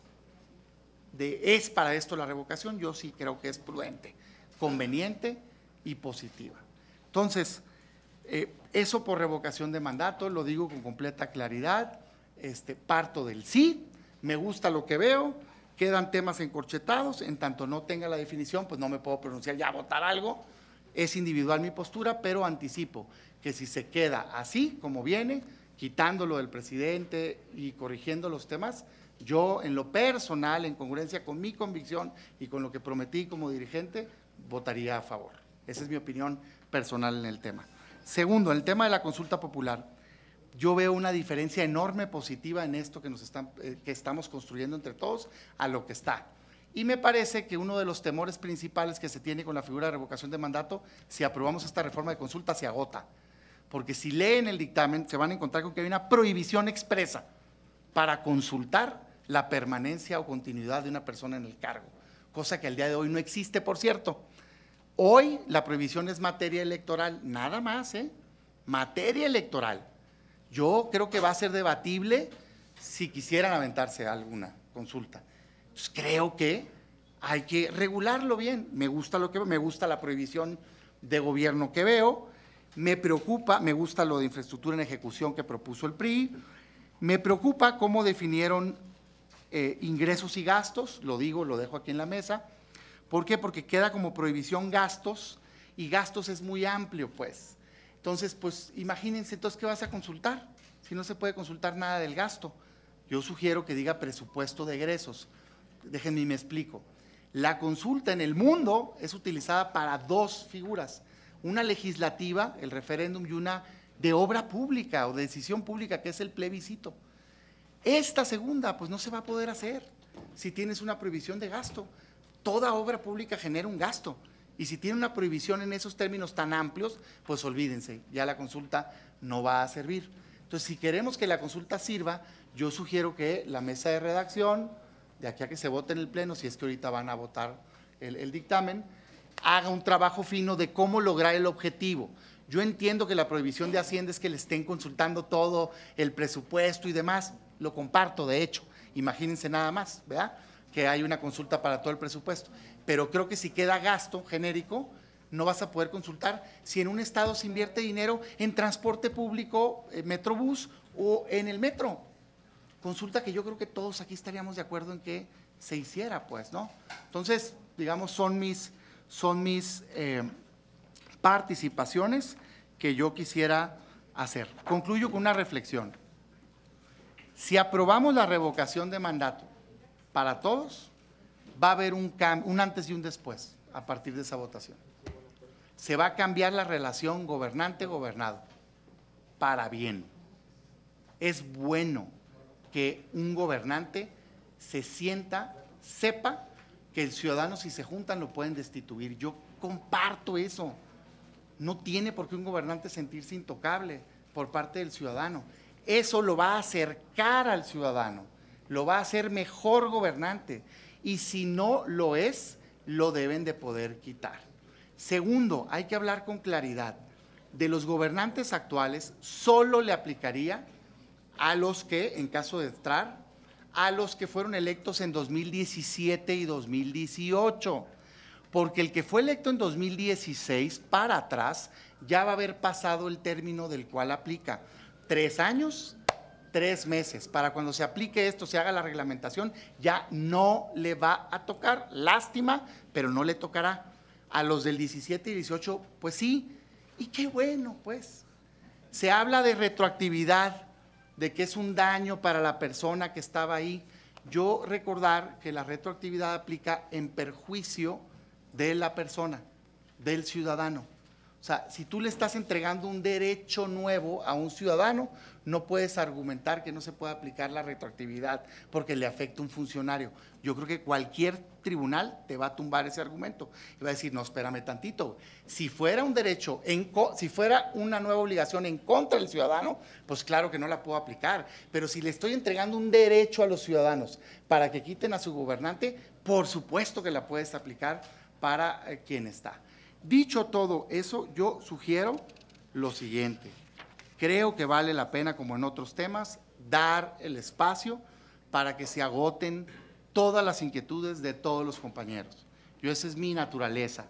de es para esto la revocación, yo sí creo que es prudente, conveniente y positiva. Entonces, eh, eso por revocación de mandato, lo digo con completa claridad, este, parto del sí, me gusta lo que veo, quedan temas encorchetados, en tanto no tenga la definición, pues no me puedo pronunciar ya a votar algo, es individual mi postura, pero anticipo que si se queda así como viene, quitándolo del presidente y corrigiendo los temas, yo en lo personal, en congruencia con mi convicción y con lo que prometí como dirigente, votaría a favor. Esa es mi opinión personal en el tema. Segundo, en el tema de la consulta popular, yo veo una diferencia enorme positiva en esto que, nos están, eh, que estamos construyendo entre todos a lo que está. Y me parece que uno de los temores principales que se tiene con la figura de revocación de mandato, si aprobamos esta reforma de consulta, se agota. Porque si leen el dictamen, se van a encontrar con que hay una prohibición expresa para consultar la permanencia o continuidad de una persona en el cargo, cosa que al día de hoy no existe, por cierto. Hoy la prohibición es materia electoral, nada más, ¿eh? Materia electoral. Yo creo que va a ser debatible si quisieran aventarse alguna consulta. Entonces, creo que hay que regularlo bien. Me gusta lo que me gusta la prohibición de gobierno que veo, me preocupa, me gusta lo de infraestructura en ejecución que propuso el P R I, me preocupa cómo definieron eh, ingresos y gastos, lo digo, lo dejo aquí en la mesa. ¿Por qué? Porque queda como prohibición gastos, y gastos es muy amplio, pues. Entonces, pues imagínense, entonces, ¿qué vas a consultar? Si no se puede consultar nada del gasto. Yo sugiero que diga presupuesto de egresos. Déjenme y me explico. La consulta en el mundo es utilizada para dos figuras, una legislativa, el referéndum, y una de obra pública o de decisión pública, que es el plebiscito. Esta segunda, pues no se va a poder hacer si tienes una prohibición de gasto. Toda obra pública genera un gasto, y si tiene una prohibición en esos términos tan amplios, pues olvídense, ya la consulta no va a servir. Entonces, si queremos que la consulta sirva, yo sugiero que la mesa de redacción, de aquí a que se vote en el pleno, si es que ahorita van a votar el, el dictamen, haga un trabajo fino de cómo lograr el objetivo. Yo entiendo que la prohibición de Hacienda es que le estén consultando todo el presupuesto y demás, lo comparto de hecho, imagínense nada más, ¿verdad?, que hay una consulta para todo el presupuesto, pero creo que si queda gasto genérico, no vas a poder consultar si en un estado se invierte dinero en transporte público, en Metrobús o en el metro. Consulta que yo creo que todos aquí estaríamos de acuerdo en que se hiciera, pues, ¿no? Entonces, digamos, son mis, son mis eh, participaciones que yo quisiera hacer. Concluyo con una reflexión. Si aprobamos la revocación de mandato para todos, va a haber un, un antes y un después a partir de esa votación. Se va a cambiar la relación gobernante-gobernado para bien. Es bueno que un gobernante se sienta, sepa que el ciudadano, si se juntan, lo pueden destituir. Yo comparto eso. No tiene por qué un gobernante sentirse intocable por parte del ciudadano. Eso lo va a acercar al ciudadano, lo va a hacer mejor gobernante, y si no lo es, lo deben de poder quitar. Segundo, hay que hablar con claridad. De los gobernantes actuales, solo le aplicaría a los que, en caso de entrar, a los que fueron electos en dos mil diecisiete y dos mil dieciocho, porque el que fue electo en dos mil dieciséis para atrás ya va a haber pasado el término del cual aplica. Tres años, tres meses. Para cuando se aplique esto, se haga la reglamentación, ya no le va a tocar. Lástima, pero no le tocará. A los del diecisiete y dieciocho, pues sí, y qué bueno, pues. Se habla de retroactividad, de que es un daño para la persona que estaba ahí. Yo recordar que la retroactividad aplica en perjuicio de la persona, del ciudadano. O sea, si tú le estás entregando un derecho nuevo a un ciudadano, no puedes argumentar que no se puede aplicar la retroactividad porque le afecta a un funcionario. Yo creo que cualquier tribunal te va a tumbar ese argumento y va a decir, no, espérame tantito. Si fuera un derecho, en, si fuera una nueva obligación en contra del ciudadano, pues claro que no la puedo aplicar. Pero si le estoy entregando un derecho a los ciudadanos para que quiten a su gobernante, por supuesto que la puedes aplicar para eh, quien está. Dicho todo eso, yo sugiero lo siguiente. Creo que vale la pena, como en otros temas, dar el espacio para que se agoten todas las inquietudes de todos los compañeros. Yo, esa es mi naturaleza.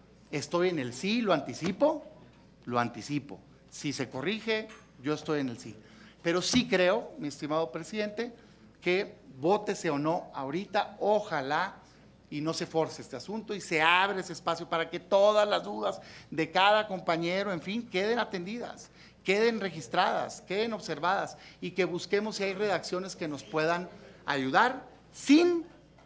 Estoy en el sí, lo anticipo, lo anticipo. Si se corrige, yo estoy en el sí. Pero sí creo, mi estimado presidente, que vótese o no ahorita, ojalá y no se force este asunto y se abre ese espacio para que todas las dudas de cada compañero, en fin, queden atendidas, queden registradas, queden observadas y que busquemos si hay redacciones que nos puedan ayudar sin,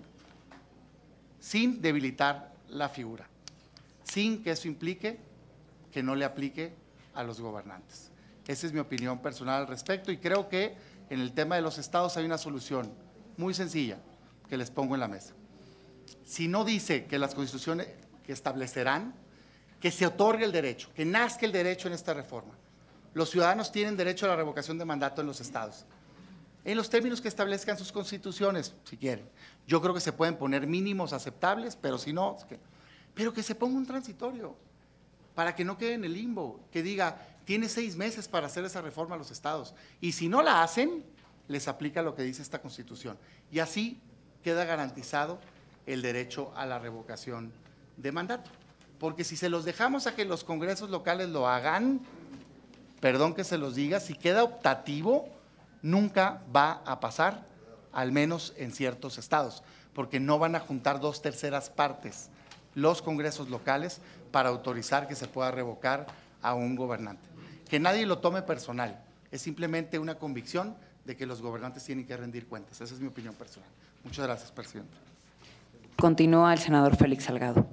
sin debilitar la figura, sin que eso implique que no le aplique a los gobernantes. Esa es mi opinión personal al respecto y creo que en el tema de los estados hay una solución muy sencilla que les pongo en la mesa. Si no dice que las constituciones que establecerán, que se otorgue el derecho, que nazca el derecho en esta reforma. Los ciudadanos tienen derecho a la revocación de mandato en los estados, en los términos que establezcan sus constituciones, si quieren. Yo creo que se pueden poner mínimos aceptables, pero si no, pero que se ponga un transitorio, para que no quede en el limbo, que diga, tiene seis meses para hacer esa reforma a los estados, y si no la hacen, les aplica lo que dice esta Constitución, y así queda garantizado el derecho a la revocación de mandato. Porque si se los dejamos a que los congresos locales lo hagan, perdón que se los diga, si queda optativo, nunca va a pasar al menos en ciertos estados, porque no van a juntar dos terceras partes los congresos locales para autorizar que se pueda revocar a un gobernante. Que nadie lo tome personal, es simplemente una convicción de que los gobernantes tienen que rendir cuentas. Esa es mi opinión personal. Muchas gracias, presidente. Continúa el senador Félix Salgado.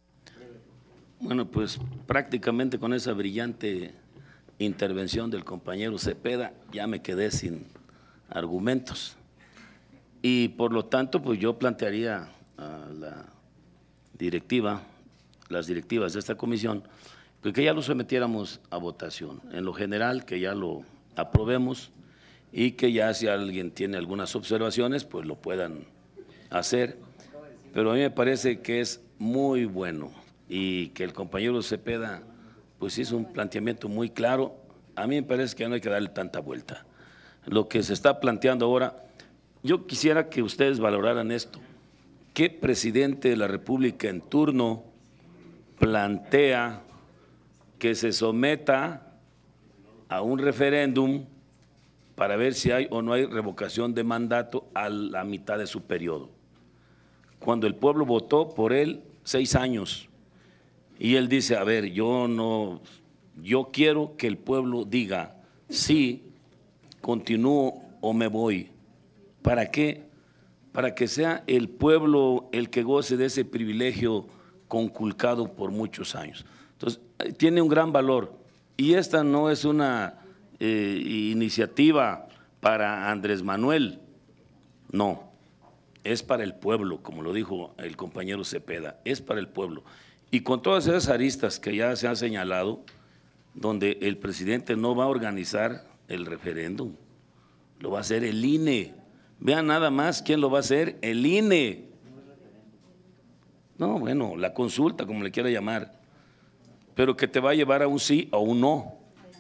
Bueno, pues prácticamente con esa brillante intervención del compañero Cepeda ya me quedé sin argumentos y por lo tanto pues yo plantearía a la directiva, las directivas de esta comisión, pues que ya lo sometiéramos a votación, en lo general que ya lo aprobemos y que ya si alguien tiene algunas observaciones pues lo puedan hacer, pero a mí me parece que es muy bueno y que el compañero Cepeda pues hizo un planteamiento muy claro. A mí me parece que no hay que darle tanta vuelta. Lo que se está planteando ahora, yo quisiera que ustedes valoraran esto. ¿Qué presidente de la República en turno plantea que se someta a un referéndum para ver si hay o no hay revocación de mandato a la mitad de su periodo? Cuando el pueblo votó por él seis años y él dice, a ver, yo no… Yo quiero que el pueblo diga, sí, continúo o me voy. ¿Para qué? Para que sea el pueblo el que goce de ese privilegio conculcado por muchos años. Entonces, tiene un gran valor. Y esta no es una eh, iniciativa para Andrés Manuel, no, es para el pueblo, como lo dijo el compañero Cepeda, es para el pueblo. Y con todas esas aristas que ya se han señalado, donde el presidente no va a organizar el referéndum, lo va a hacer el I N E. Vean nada más quién lo va a hacer, el I N E. No, bueno, la consulta, como le quiera llamar, pero que te va a llevar a un sí o un no.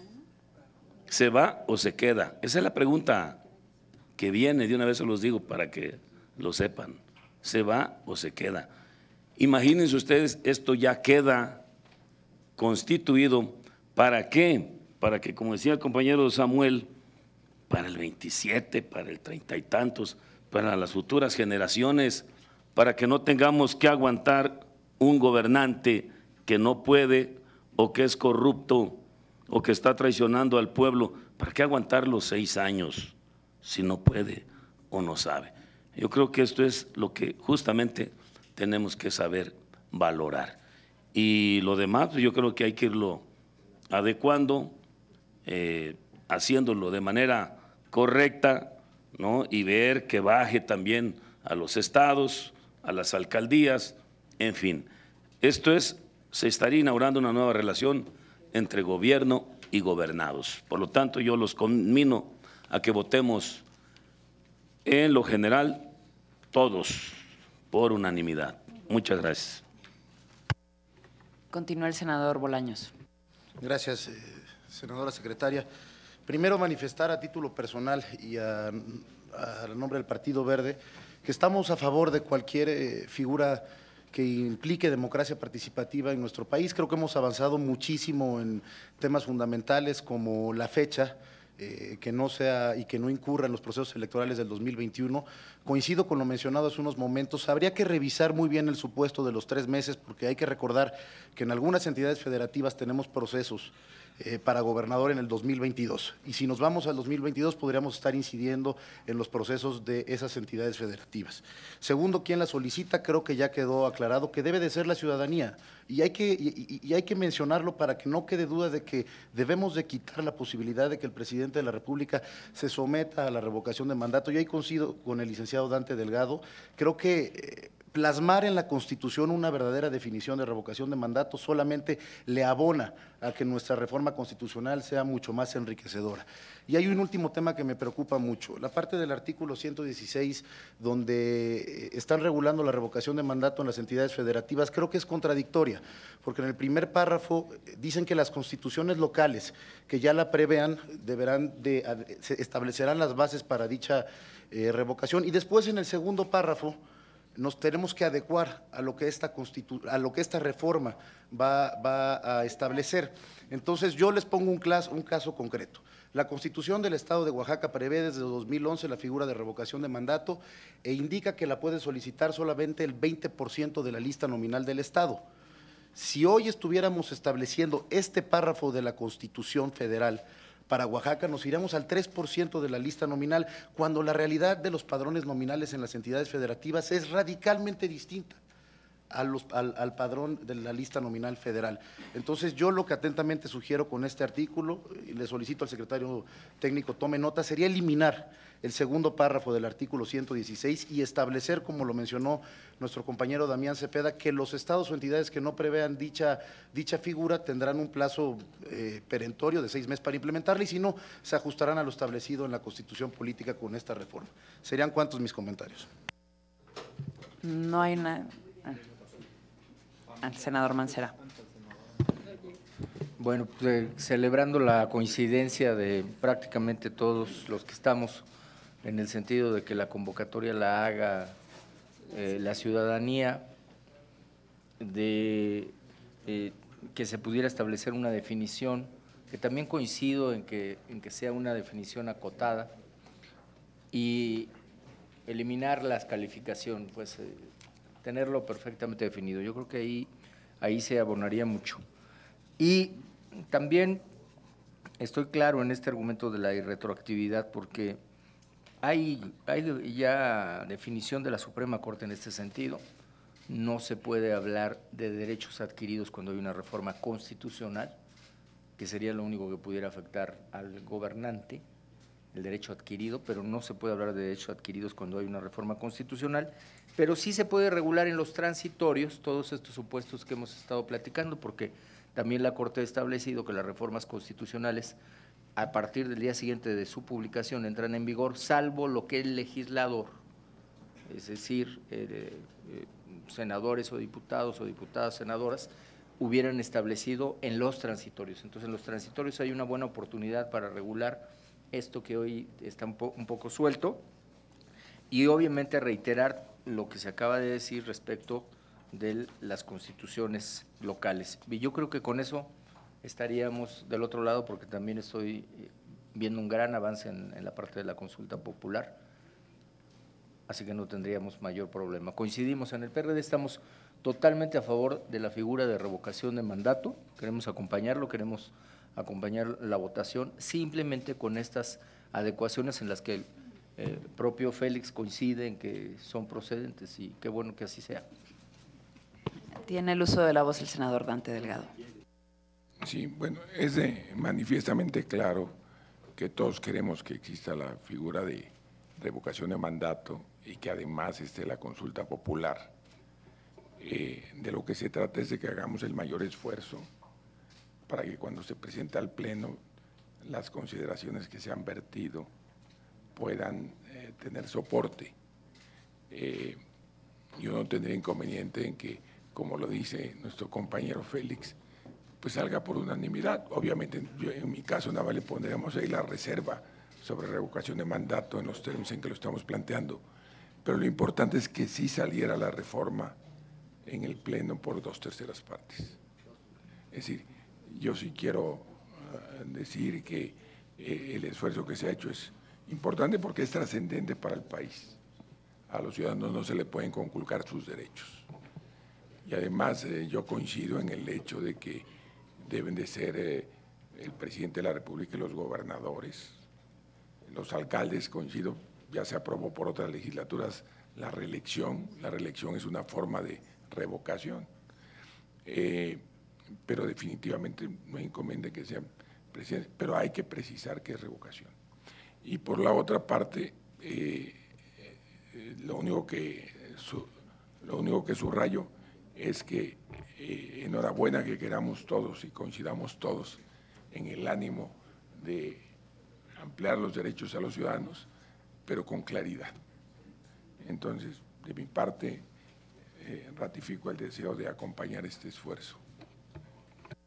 ¿Se va o se queda? Esa es la pregunta que viene, de una vez se los digo para que lo sepan. ¿Se va o se queda? Imagínense ustedes, esto ya queda constituido. ¿Para qué? Para que, como decía el compañero Samuel, para el veintisiete, para el treinta y tantos, para las futuras generaciones, para que no tengamos que aguantar un gobernante que no puede o que es corrupto o que está traicionando al pueblo. ¿Para qué aguantar los seis años si no puede o no sabe? Yo creo que esto es lo que justamente tenemos que saber valorar. Y lo demás, pues yo creo que hay que irlo adecuando, eh, haciéndolo de manera correcta, ¿no? Y ver que baje también a los estados, a las alcaldías, en fin. Esto es, se estaría inaugurando una nueva relación entre gobierno y gobernados. Por lo tanto, yo los conmino a que votemos en lo general todos por unanimidad. Muchas gracias. Continúa el senador Bolaños. Gracias, eh, senadora secretaria. Primero, manifestar a título personal y a, a nombre del Partido Verde que estamos a favor de cualquier eh, figura que implique democracia participativa en nuestro país. Creo que hemos avanzado muchísimo en temas fundamentales como la fecha, eh, que no sea y que no incurra en los procesos electorales del dos mil veintiuno. Coincido con lo mencionado hace unos momentos. Habría que revisar muy bien el supuesto de los tres meses, porque hay que recordar que en algunas entidades federativas tenemos procesos Eh, para gobernador en el dos mil veintidós. Y si nos vamos al dos mil veintidós, podríamos estar incidiendo en los procesos de esas entidades federativas. Segundo, quien la solicita, creo que ya quedó aclarado que debe de ser la ciudadanía. Y hay que, y, y hay que mencionarlo para que no quede duda de que debemos de quitar la posibilidad de que el presidente de la República se someta a la revocación de mandato. Yo ahí coincido con el licenciado Dante Delgado. Creo que Eh, plasmar en la Constitución una verdadera definición de revocación de mandato solamente le abona a que nuestra reforma constitucional sea mucho más enriquecedora. Y hay un último tema que me preocupa mucho, la parte del artículo ciento dieciséis, donde están regulando la revocación de mandato en las entidades federativas. Creo que es contradictoria, porque en el primer párrafo dicen que las constituciones locales que ya la prevean deberán de, se establecerán las bases para dicha eh, revocación, y después en el segundo párrafo nos tenemos que adecuar a lo que esta, constitu a lo que esta reforma va, va a establecer. Entonces, yo les pongo un, caso, un caso concreto. La Constitución del Estado de Oaxaca prevé desde dos mil once la figura de revocación de mandato e indica que la puede solicitar solamente el veinte por ciento de la lista nominal del Estado. Si hoy estuviéramos estableciendo este párrafo de la Constitución Federal para Oaxaca, nos iríamos al tres por ciento de la lista nominal, cuando la realidad de los padrones nominales en las entidades federativas es radicalmente distinta a los, al, al padrón de la lista nominal federal. Entonces, yo lo que atentamente sugiero con este artículo, y le solicito al secretario técnico tome nota, sería eliminar el segundo párrafo del artículo ciento dieciséis y establecer, como lo mencionó nuestro compañero Damián Cepeda, que los estados o entidades que no prevean dicha, dicha figura tendrán un plazo eh, perentorio de seis meses para implementarla y si no, se ajustarán a lo establecido en la Constitución Política con esta reforma. ¿Serían cuántos mis comentarios? No hay nada. Al senador Mancera. Bueno, pues, eh, celebrando la coincidencia de prácticamente todos los que estamos en el sentido de que la convocatoria la haga eh, la ciudadanía, de eh, que se pudiera establecer una definición, que también coincido en que, en que sea una definición acotada y eliminar las calificaciones, pues eh, tenerlo perfectamente definido. Yo creo que ahí, ahí se abonaría mucho. Y también estoy claro en este argumento de la irretroactividad porque hay, hay ya definición de la Suprema Corte en este sentido. No se puede hablar de derechos adquiridos cuando hay una reforma constitucional, que sería lo único que pudiera afectar al gobernante, el derecho adquirido, pero no se puede hablar de derechos adquiridos cuando hay una reforma constitucional, pero sí se puede regular en los transitorios todos estos supuestos que hemos estado platicando, porque también la Corte ha establecido que las reformas constitucionales a partir del día siguiente de su publicación entran en vigor, salvo lo que el legislador, es decir, eh, eh, senadores o diputados o diputadas senadoras, hubieran establecido en los transitorios. Entonces, en los transitorios hay una buena oportunidad para regular esto que hoy está un, po un poco suelto y obviamente reiterar lo que se acaba de decir respecto de las constituciones locales. Y yo creo que con eso estaríamos del otro lado porque también estoy viendo un gran avance en, en la parte de la consulta popular, así que no tendríamos mayor problema. Coincidimos en el P R D, estamos totalmente a favor de la figura de revocación de mandato, queremos acompañarlo, queremos acompañar la votación, simplemente con estas adecuaciones en las que el eh, propio Félix coincide en que son procedentes y qué bueno que así sea. Tiene el uso de la voz el senador Dante Delgado. Sí, bueno, es de, manifiestamente claro que todos queremos que exista la figura de revocación de mandato y que además esté la consulta popular. Eh, de lo que se trata es de que hagamos el mayor esfuerzo para que cuando se presente al Pleno las consideraciones que se han vertido puedan eh, tener soporte. Eh, yo no tendría inconveniente en que, como lo dice nuestro compañero Félix, pues salga por unanimidad. Obviamente, yo, en mi caso, nada más le pondremos ahí la reserva sobre revocación de mandato en los términos en que lo estamos planteando, pero lo importante es que sí saliera la reforma en el Pleno por dos terceras partes. Es decir, yo sí quiero uh, decir que eh, el esfuerzo que se ha hecho es importante porque es trascendente para el país. A los ciudadanos no se le pueden conculcar sus derechos. Y además eh, yo coincido en el hecho de que deben de ser eh, el presidente de la República y los gobernadores, los alcaldes, coincido, ya se aprobó por otras legislaturas la reelección, la reelección es una forma de revocación, eh, pero definitivamente no hay inconveniente que sean presidentes, pero hay que precisar que es revocación. Y por la otra parte, eh, eh, lo, único que, su, lo único que subrayo es que eh, enhorabuena que queramos todos y coincidamos todos en el ánimo de ampliar los derechos a los ciudadanos, pero con claridad. Entonces, de mi parte, eh, ratifico el deseo de acompañar este esfuerzo.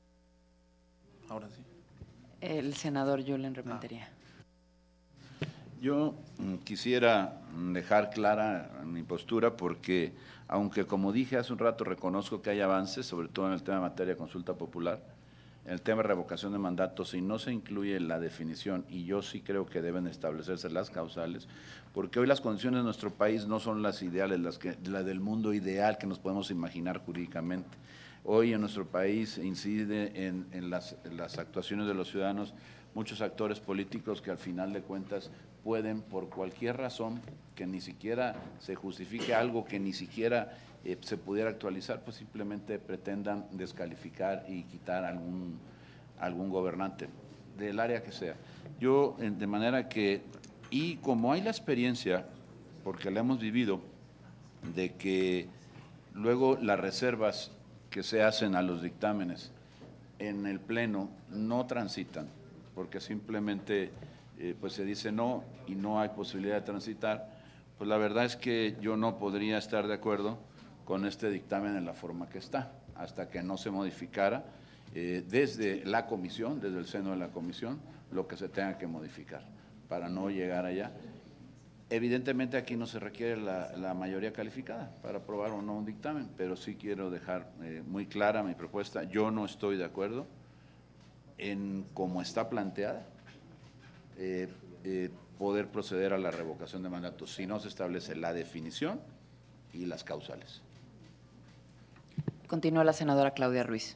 Ahora sí. El senador Julen Rementería. Ah. Yo mm, quisiera dejar clara mi postura porque, aunque como dije hace un rato, reconozco que hay avances, sobre todo en el tema de materia de consulta popular, en el tema de revocación de mandatos, si no se incluye la definición, y yo sí creo que deben establecerse las causales, porque hoy las condiciones de nuestro país no son las ideales, las, que, las del mundo ideal que nos podemos imaginar jurídicamente. Hoy en nuestro país incide en, en, las, en las actuaciones de los ciudadanos muchos actores políticos que al final de cuentas pueden, por cualquier razón, que ni siquiera se justifique algo que ni siquiera eh, se pudiera actualizar, pues simplemente pretendan descalificar y quitar algún, algún gobernante, del área que sea. Yo, de manera que, y como hay la experiencia, porque la hemos vivido, de que luego las reservas que se hacen a los dictámenes en el Pleno no transitan, porque simplemente eh, pues se dice no y no hay posibilidad de transitar, pues la verdad es que yo no podría estar de acuerdo con este dictamen en la forma que está, hasta que no se modificara eh, desde la comisión, desde el seno de la comisión, lo que se tenga que modificar, para no llegar allá. Evidentemente aquí no se requiere la, la mayoría calificada para aprobar o no un dictamen, pero sí quiero dejar eh, muy clara mi propuesta. Yo no estoy de acuerdo en cómo está planteada, eh, eh, poder proceder a la revocación de mandatos si no se establece la definición y las causales. Continúa la senadora Claudia Ruiz.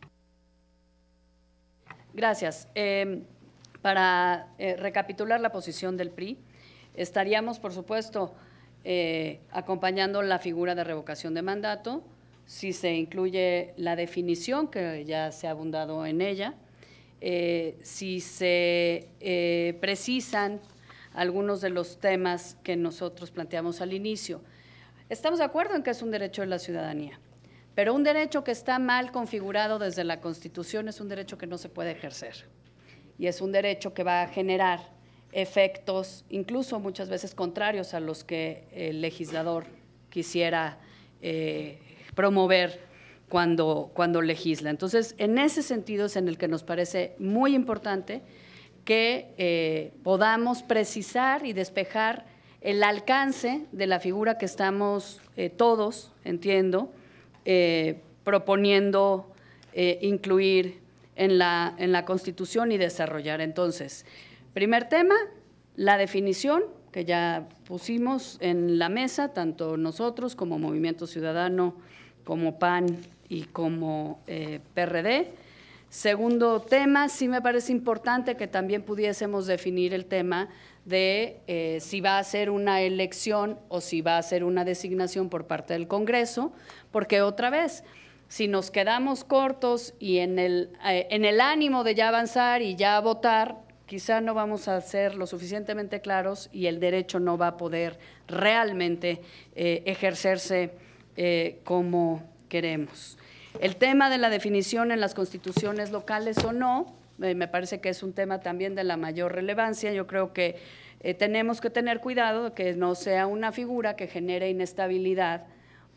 Gracias. Eh, para eh, recapitular la posición del P R I, estaríamos, por supuesto, eh, acompañando la figura de revocación de mandato, si se incluye la definición, que ya se ha abundado en ella, eh, si se eh, precisan algunos de los temas que nosotros planteamos al inicio. Estamos de acuerdo en que es un derecho de la ciudadanía, pero un derecho que está mal configurado desde la Constitución es un derecho que no se puede ejercer, y es un derecho que va a generar efectos, incluso muchas veces contrarios a los que el legislador quisiera eh, promover cuando, cuando legisla. Entonces, en ese sentido es en el que nos parece muy importante que eh, podamos precisar y despejar el alcance de la figura que estamos eh, todos, entiendo, eh, proponiendo eh, incluir en la, en la Constitución y desarrollar. Entonces, primer tema, la definición que ya pusimos en la mesa, tanto nosotros como Movimiento Ciudadano, como P A N y como eh, P R D. Segundo tema, sí me parece importante que también pudiésemos definir el tema de eh, si va a ser una elección o si va a ser una designación por parte del Congreso, porque otra vez, si nos quedamos cortos y en el, eh, en el ánimo de ya avanzar y ya votar, quizá no vamos a ser lo suficientemente claros y el derecho no va a poder realmente eh, ejercerse eh, como queremos. El tema de la definición en las constituciones locales o no, eh, me parece que es un tema también de la mayor relevancia. Yo creo que eh, tenemos que tener cuidado de que no sea una figura que genere inestabilidad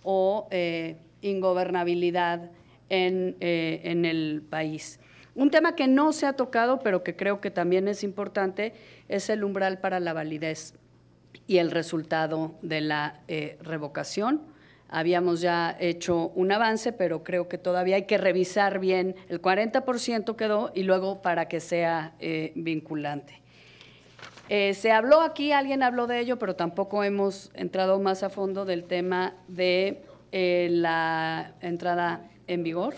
o eh, ingobernabilidad en, eh, en el país. Un tema que no se ha tocado, pero que creo que también es importante, es el umbral para la validez y el resultado de la eh, revocación. Habíamos ya hecho un avance, pero creo que todavía hay que revisar bien. El cuarenta por ciento quedó y luego para que sea eh, vinculante. Eh, se habló aquí, alguien habló de ello, pero tampoco hemos entrado más a fondo del tema de eh, la entrada en vigor.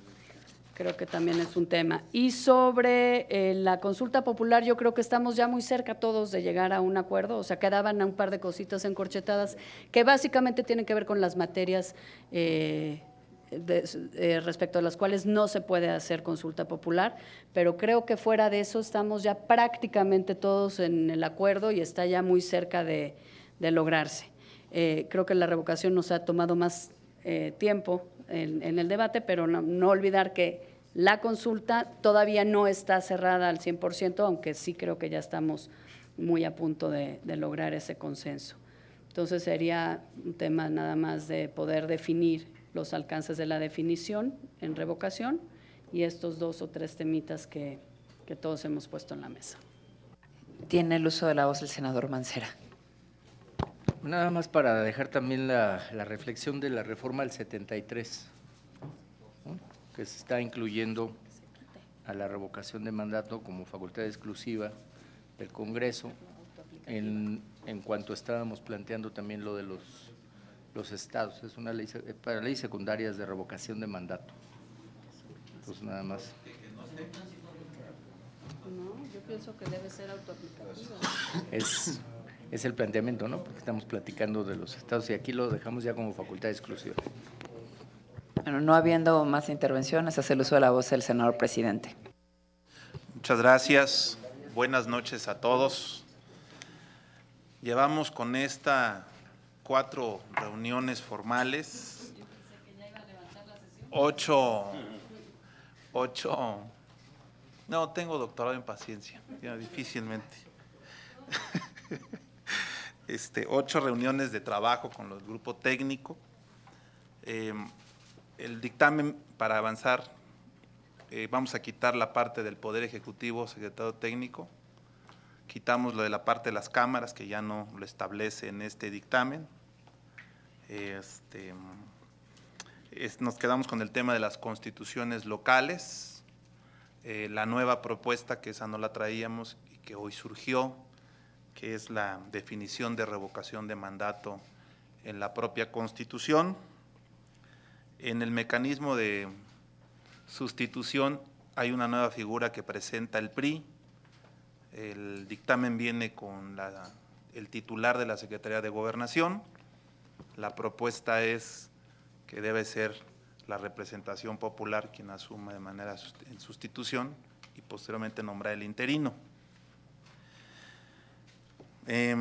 Creo que también es un tema. Y sobre eh, la consulta popular, yo creo que estamos ya muy cerca todos de llegar a un acuerdo, o sea, quedaban un par de cositas encorchetadas que básicamente tienen que ver con las materias eh, de, eh, respecto a las cuales no se puede hacer consulta popular, pero creo que fuera de eso estamos ya prácticamente todos en el acuerdo y está ya muy cerca de, de lograrse. Eh, creo que la revocación nos ha tomado más eh, tiempo en, en el debate, pero no, no olvidar que la consulta todavía no está cerrada al cien por ciento, aunque sí creo que ya estamos muy a punto de, de lograr ese consenso. Entonces sería un tema nada más de poder definir los alcances de la definición en revocación y estos dos o tres temitas que, que todos hemos puesto en la mesa. Tiene el uso de la voz el senador Mancera. Nada más para dejar también la, la reflexión de la reforma del setenta y tres, ¿no?, que se está incluyendo a la revocación de mandato como facultad exclusiva del Congreso, en, en cuanto estábamos planteando también lo de los, los estados. Es una ley para leyes secundarias de revocación de mandato. Pues nada más. No, yo pienso que debe ser autoaplicativo. Es, es el planteamiento, ¿no? Porque estamos platicando de los estados y aquí lo dejamos ya como facultad exclusiva. Bueno, no habiendo más intervenciones, hace el uso de la voz el senador presidente. Muchas gracias. Buenas noches a todos. Llevamos con esta cuatro reuniones formales, ocho, ocho, no, tengo doctorado en paciencia, ya difícilmente. Este, ocho reuniones de trabajo con el grupo técnico. Eh, el dictamen, para avanzar, eh, vamos a quitar la parte del Poder Ejecutivo, secretario técnico. Quitamos lo de la parte de las cámaras, que ya no lo establece en este dictamen. Este, es, nos quedamos con el tema de las constituciones locales, eh, la nueva propuesta, que esa no la traíamos y que hoy surgió, que es la definición de revocación de mandato en la propia Constitución. En el mecanismo de sustitución hay una nueva figura que presenta el P R I. El dictamen viene con la, el titular de la Secretaría de Gobernación. La propuesta es que debe ser la representación popular quien asuma de manera en sustitución y posteriormente nombrar el interino. Eh,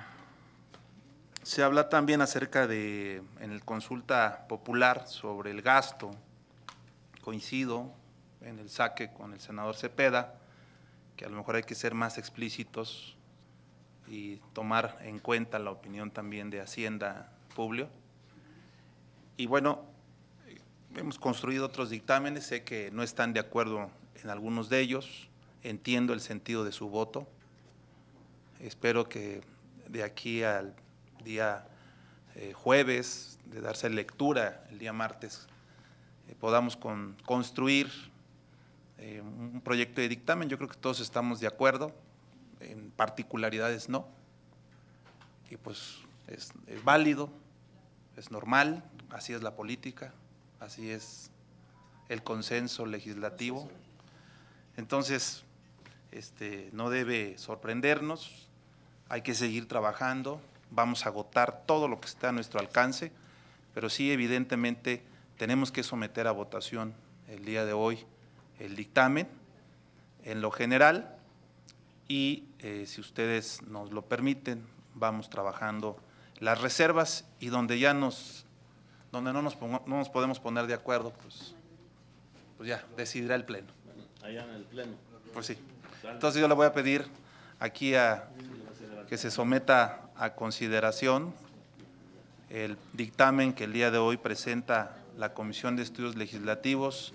se habla también acerca de, en el consulta popular, sobre el gasto. Coincido en el saque con el senador Cepeda, que a lo mejor hay que ser más explícitos y tomar en cuenta la opinión también de Hacienda Publio. Y bueno, hemos construido otros dictámenes, sé que no están de acuerdo en algunos de ellos, entiendo el sentido de su voto. Espero que de aquí al día eh, jueves, de darse lectura el día martes, eh, podamos con, construir Eh, un proyecto de dictamen. Yo creo que todos estamos de acuerdo, en particularidades no, y pues es, es válido, es normal, así es la política, así es el consenso legislativo. Entonces, este, no debe sorprendernos, hay que seguir trabajando, vamos a agotar todo lo que está a nuestro alcance, pero sí, evidentemente, tenemos que someter a votación el día de hoy el dictamen en lo general y eh, si ustedes nos lo permiten, vamos trabajando las reservas y donde ya nos, donde no nos, pongo, no nos podemos poner de acuerdo, pues, pues ya decidirá el Pleno. Allá en el Pleno. Pues sí. Entonces yo le voy a pedir aquí a que se someta a consideración el dictamen que el día de hoy presenta la Comisión de Estudios Legislativos.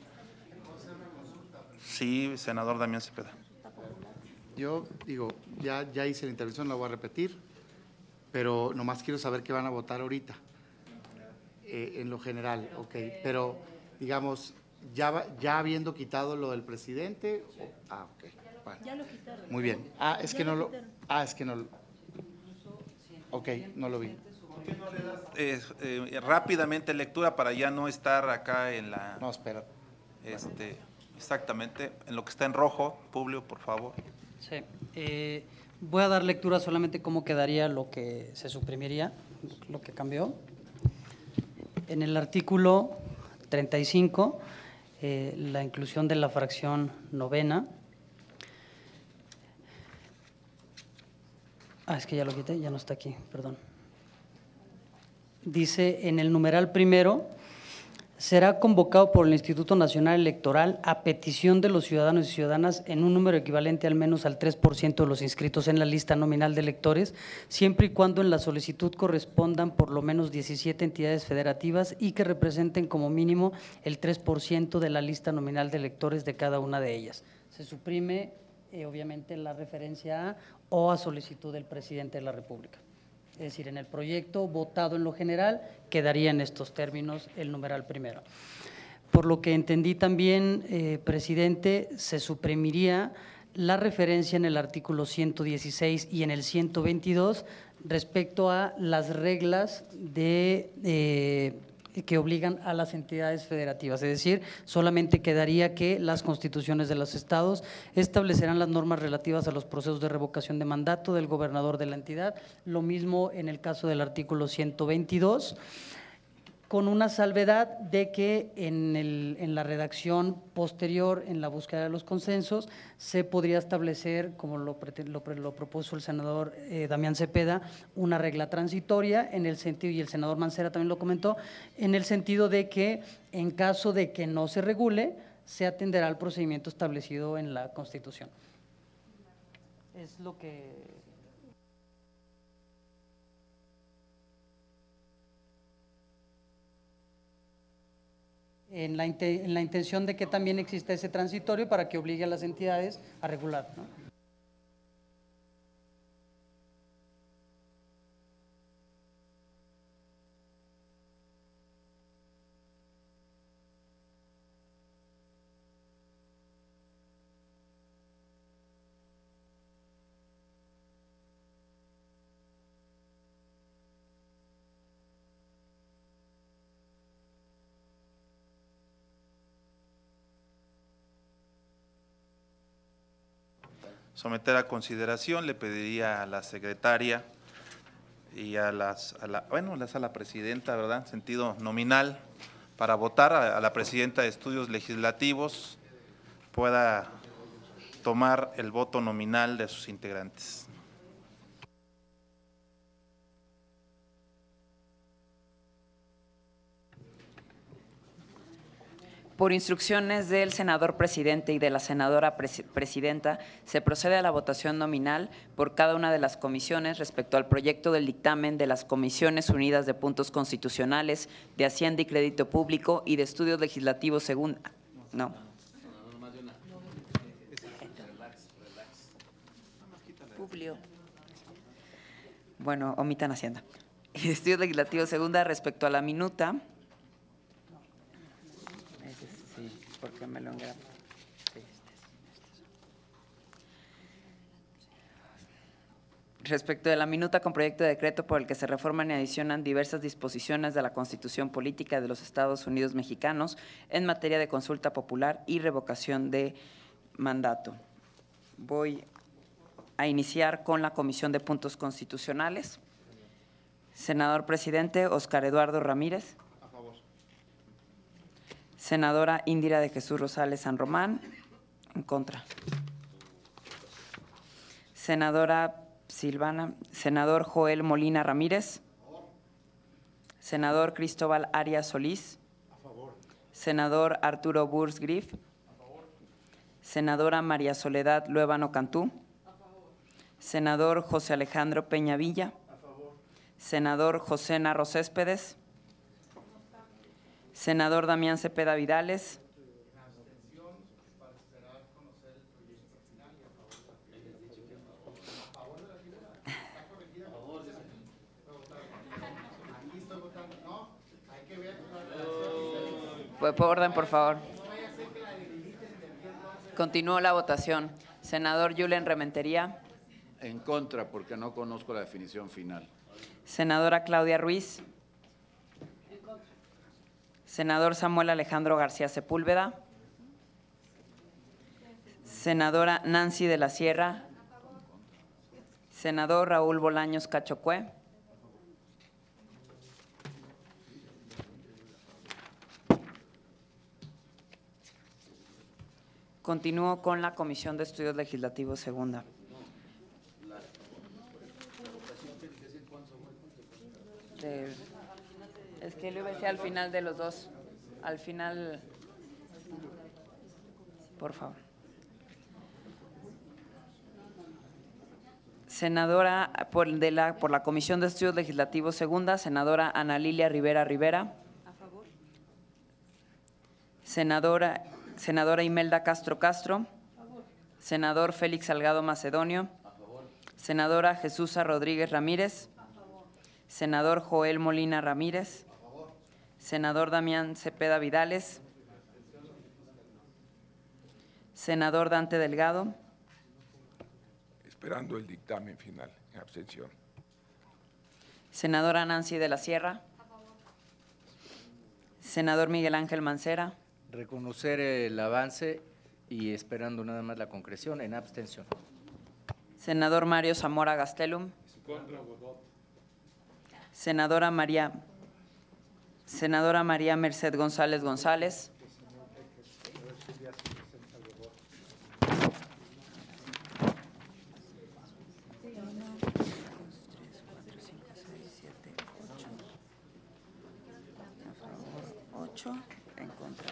Sí, senador Damián Cepeda. Yo digo, ya, ya hice la intervención, la voy a repetir, pero nomás quiero saber qué van a votar ahorita, eh, en lo general, ok, pero digamos, ya, ya habiendo quitado lo del presidente, o, ah, ok, bueno. Ya lo quitaron. Muy bien, ah, es que no lo, ah, es que no lo, ok, no lo vi. ¿Por qué no le das eh, eh, rápidamente lectura para ya no estar acá en la… No, espera. Este… Exactamente, en lo que está en rojo, Publio, por favor. Sí, eh, voy a dar lectura solamente cómo quedaría lo que se suprimiría, lo que cambió. En el artículo treinta y cinco, eh, la inclusión de la fracción novena. Ah, es que ya lo quité, ya no está aquí, perdón. Dice en el numeral primero, será convocado por el Instituto Nacional Electoral a petición de los ciudadanos y ciudadanas en un número equivalente al menos al tres por ciento de los inscritos en la lista nominal de electores, siempre y cuando en la solicitud correspondan por lo menos diecisiete entidades federativas y que representen como mínimo el tres por ciento de la lista nominal de electores de cada una de ellas. Se suprime eh, obviamente la referencia a o a solicitud del presidente de la República. Es decir, en el proyecto votado en lo general quedaría en estos términos el numeral primero. Por lo que entendí también, eh, presidente, se suprimiría la referencia en el artículo ciento dieciséis y en el ciento veintidós respecto a las reglas de, eh, que obligan a las entidades federativas. Es decir, solamente quedaría que las constituciones de los estados establecerán las normas relativas a los procesos de revocación de mandato del gobernador de la entidad. Lo mismo en el caso del artículo ciento veintidós. Con una salvedad de que en, el, en la redacción posterior, en la búsqueda de los consensos, se podría establecer, como lo, lo, lo propuso el senador eh, Damián Cepeda, una regla transitoria en el sentido, y el senador Mancera también lo comentó, en el sentido de que en caso de que no se regule, se atenderá al procedimiento establecido en la Constitución. Es lo que… En la, en la intención de que también exista ese transitorio para que obligue a las entidades a regular, ¿no? Someter a consideración, le pediría a la secretaria y a las, a la, bueno, a la presidenta, ¿verdad?, en sentido nominal, para votar, a, a la presidenta de Estudios Legislativos, pueda tomar el voto nominal de sus integrantes. Por instrucciones del senador presidente y de la senadora pres presidenta, se procede a la votación nominal por cada una de las comisiones respecto al proyecto del dictamen de las Comisiones Unidas de Puntos Constitucionales, de Hacienda y Crédito Público y de Estudios Legislativos según… No. Publio. Bueno, omitan Hacienda. Y de Estudios Legislativos segunda respecto a la minuta… Porque me lo engrapa. Sí, respecto de la minuta con proyecto de decreto por el que se reforman y adicionan diversas disposiciones de la Constitución Política de los Estados Unidos Mexicanos en materia de consulta popular y revocación de mandato. Voy a iniciar con la Comisión de Puntos Constitucionales. Senador presidente, Óscar Eduardo Ramírez. Senadora Indira de Jesús Rosales San Román, en contra. Senadora Silvana, senador Joel Molina Ramírez. Senador Cristóbal Arias Solís. A favor. Senador Arturo Burs Grif. A favor. Senadora María Soledad Luébano Cantú. A favor. Senador José Alejandro Peña Villa. A favor. Senador José Narro Céspedes. Senador Damián Cepeda Vidales. Pues por orden, por favor. Continúo la votación. Senador Yulen Rementería. En contra, porque no conozco la definición final. Senadora Claudia Ruiz. Senador Samuel Alejandro García Sepúlveda. Senadora Nancy de la Sierra. Senador Raúl Bolaños Cachocue. Continúo con la Comisión de Estudios Legislativos segunda. De, es que lo iba a decir al final de los dos. Al final, por favor. Senadora por, de la, por la Comisión de Estudios Legislativos segunda, senadora Ana Lilia Rivera Rivera. A favor. Senadora, senadora Imelda Castro Castro. A favor. Senador Félix Salgado Macedonio. Senadora Jesús Rodríguez Ramírez. Senador Joel Molina Ramírez. Senador Damián Cepeda Vidales. Senador Dante Delgado. Esperando el dictamen final, en abstención. Senadora Nancy de la Sierra. Senador Miguel Ángel Mancera. Reconocer el avance y esperando nada más la concreción, en abstención. Senador Mario Zamora Gastelum. Senadora María, Senadora María Merced González González. Ocho, en contra.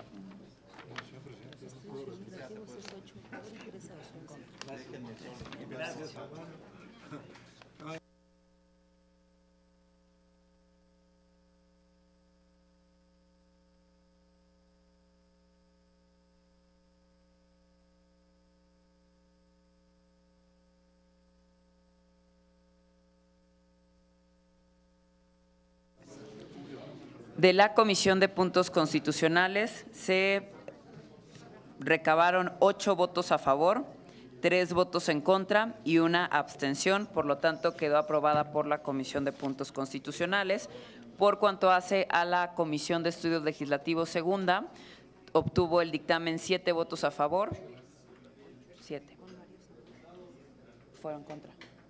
De la Comisión de Puntos Constitucionales se recabaron ocho votos a favor, tres votos en contra y una abstención, por lo tanto quedó aprobada por la Comisión de Puntos Constitucionales. Por cuanto hace a la Comisión de Estudios Legislativos Segunda, obtuvo el dictamen siete votos a favor, siete fueron contra.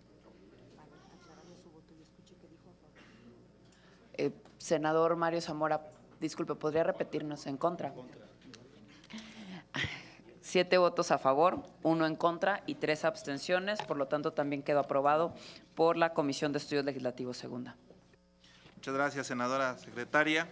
Eh, senador Mario Zamora, disculpe, ¿podría repetirnos en contra? Siete votos a favor, uno en contra y tres abstenciones, por lo tanto también quedó aprobado por la Comisión de Estudios Legislativos Segunda. Muchas gracias, senadora secretaria.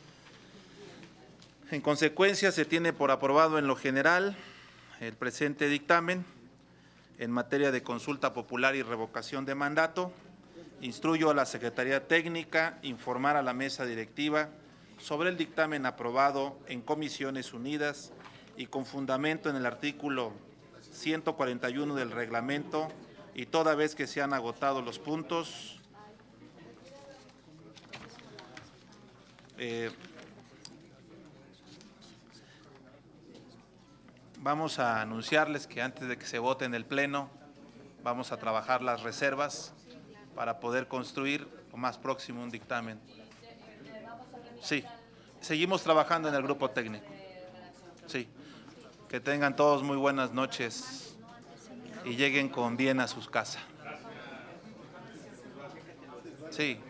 En consecuencia, se tiene por aprobado en lo general el presente dictamen en materia de consulta popular y revocación de mandato. Instruyo a la Secretaría Técnica informar a la mesa directiva sobre el dictamen aprobado en Comisiones Unidas y con fundamento en el artículo ciento cuarenta y uno del reglamento, y toda vez que se han agotado los puntos, eh, vamos a anunciarles que antes de que se vote en el Pleno, vamos a trabajar las reservas para poder construir lo más próximo un dictamen. Sí, seguimos trabajando en el grupo técnico. Sí, que tengan todos muy buenas noches y lleguen con bien a sus casas. Sí.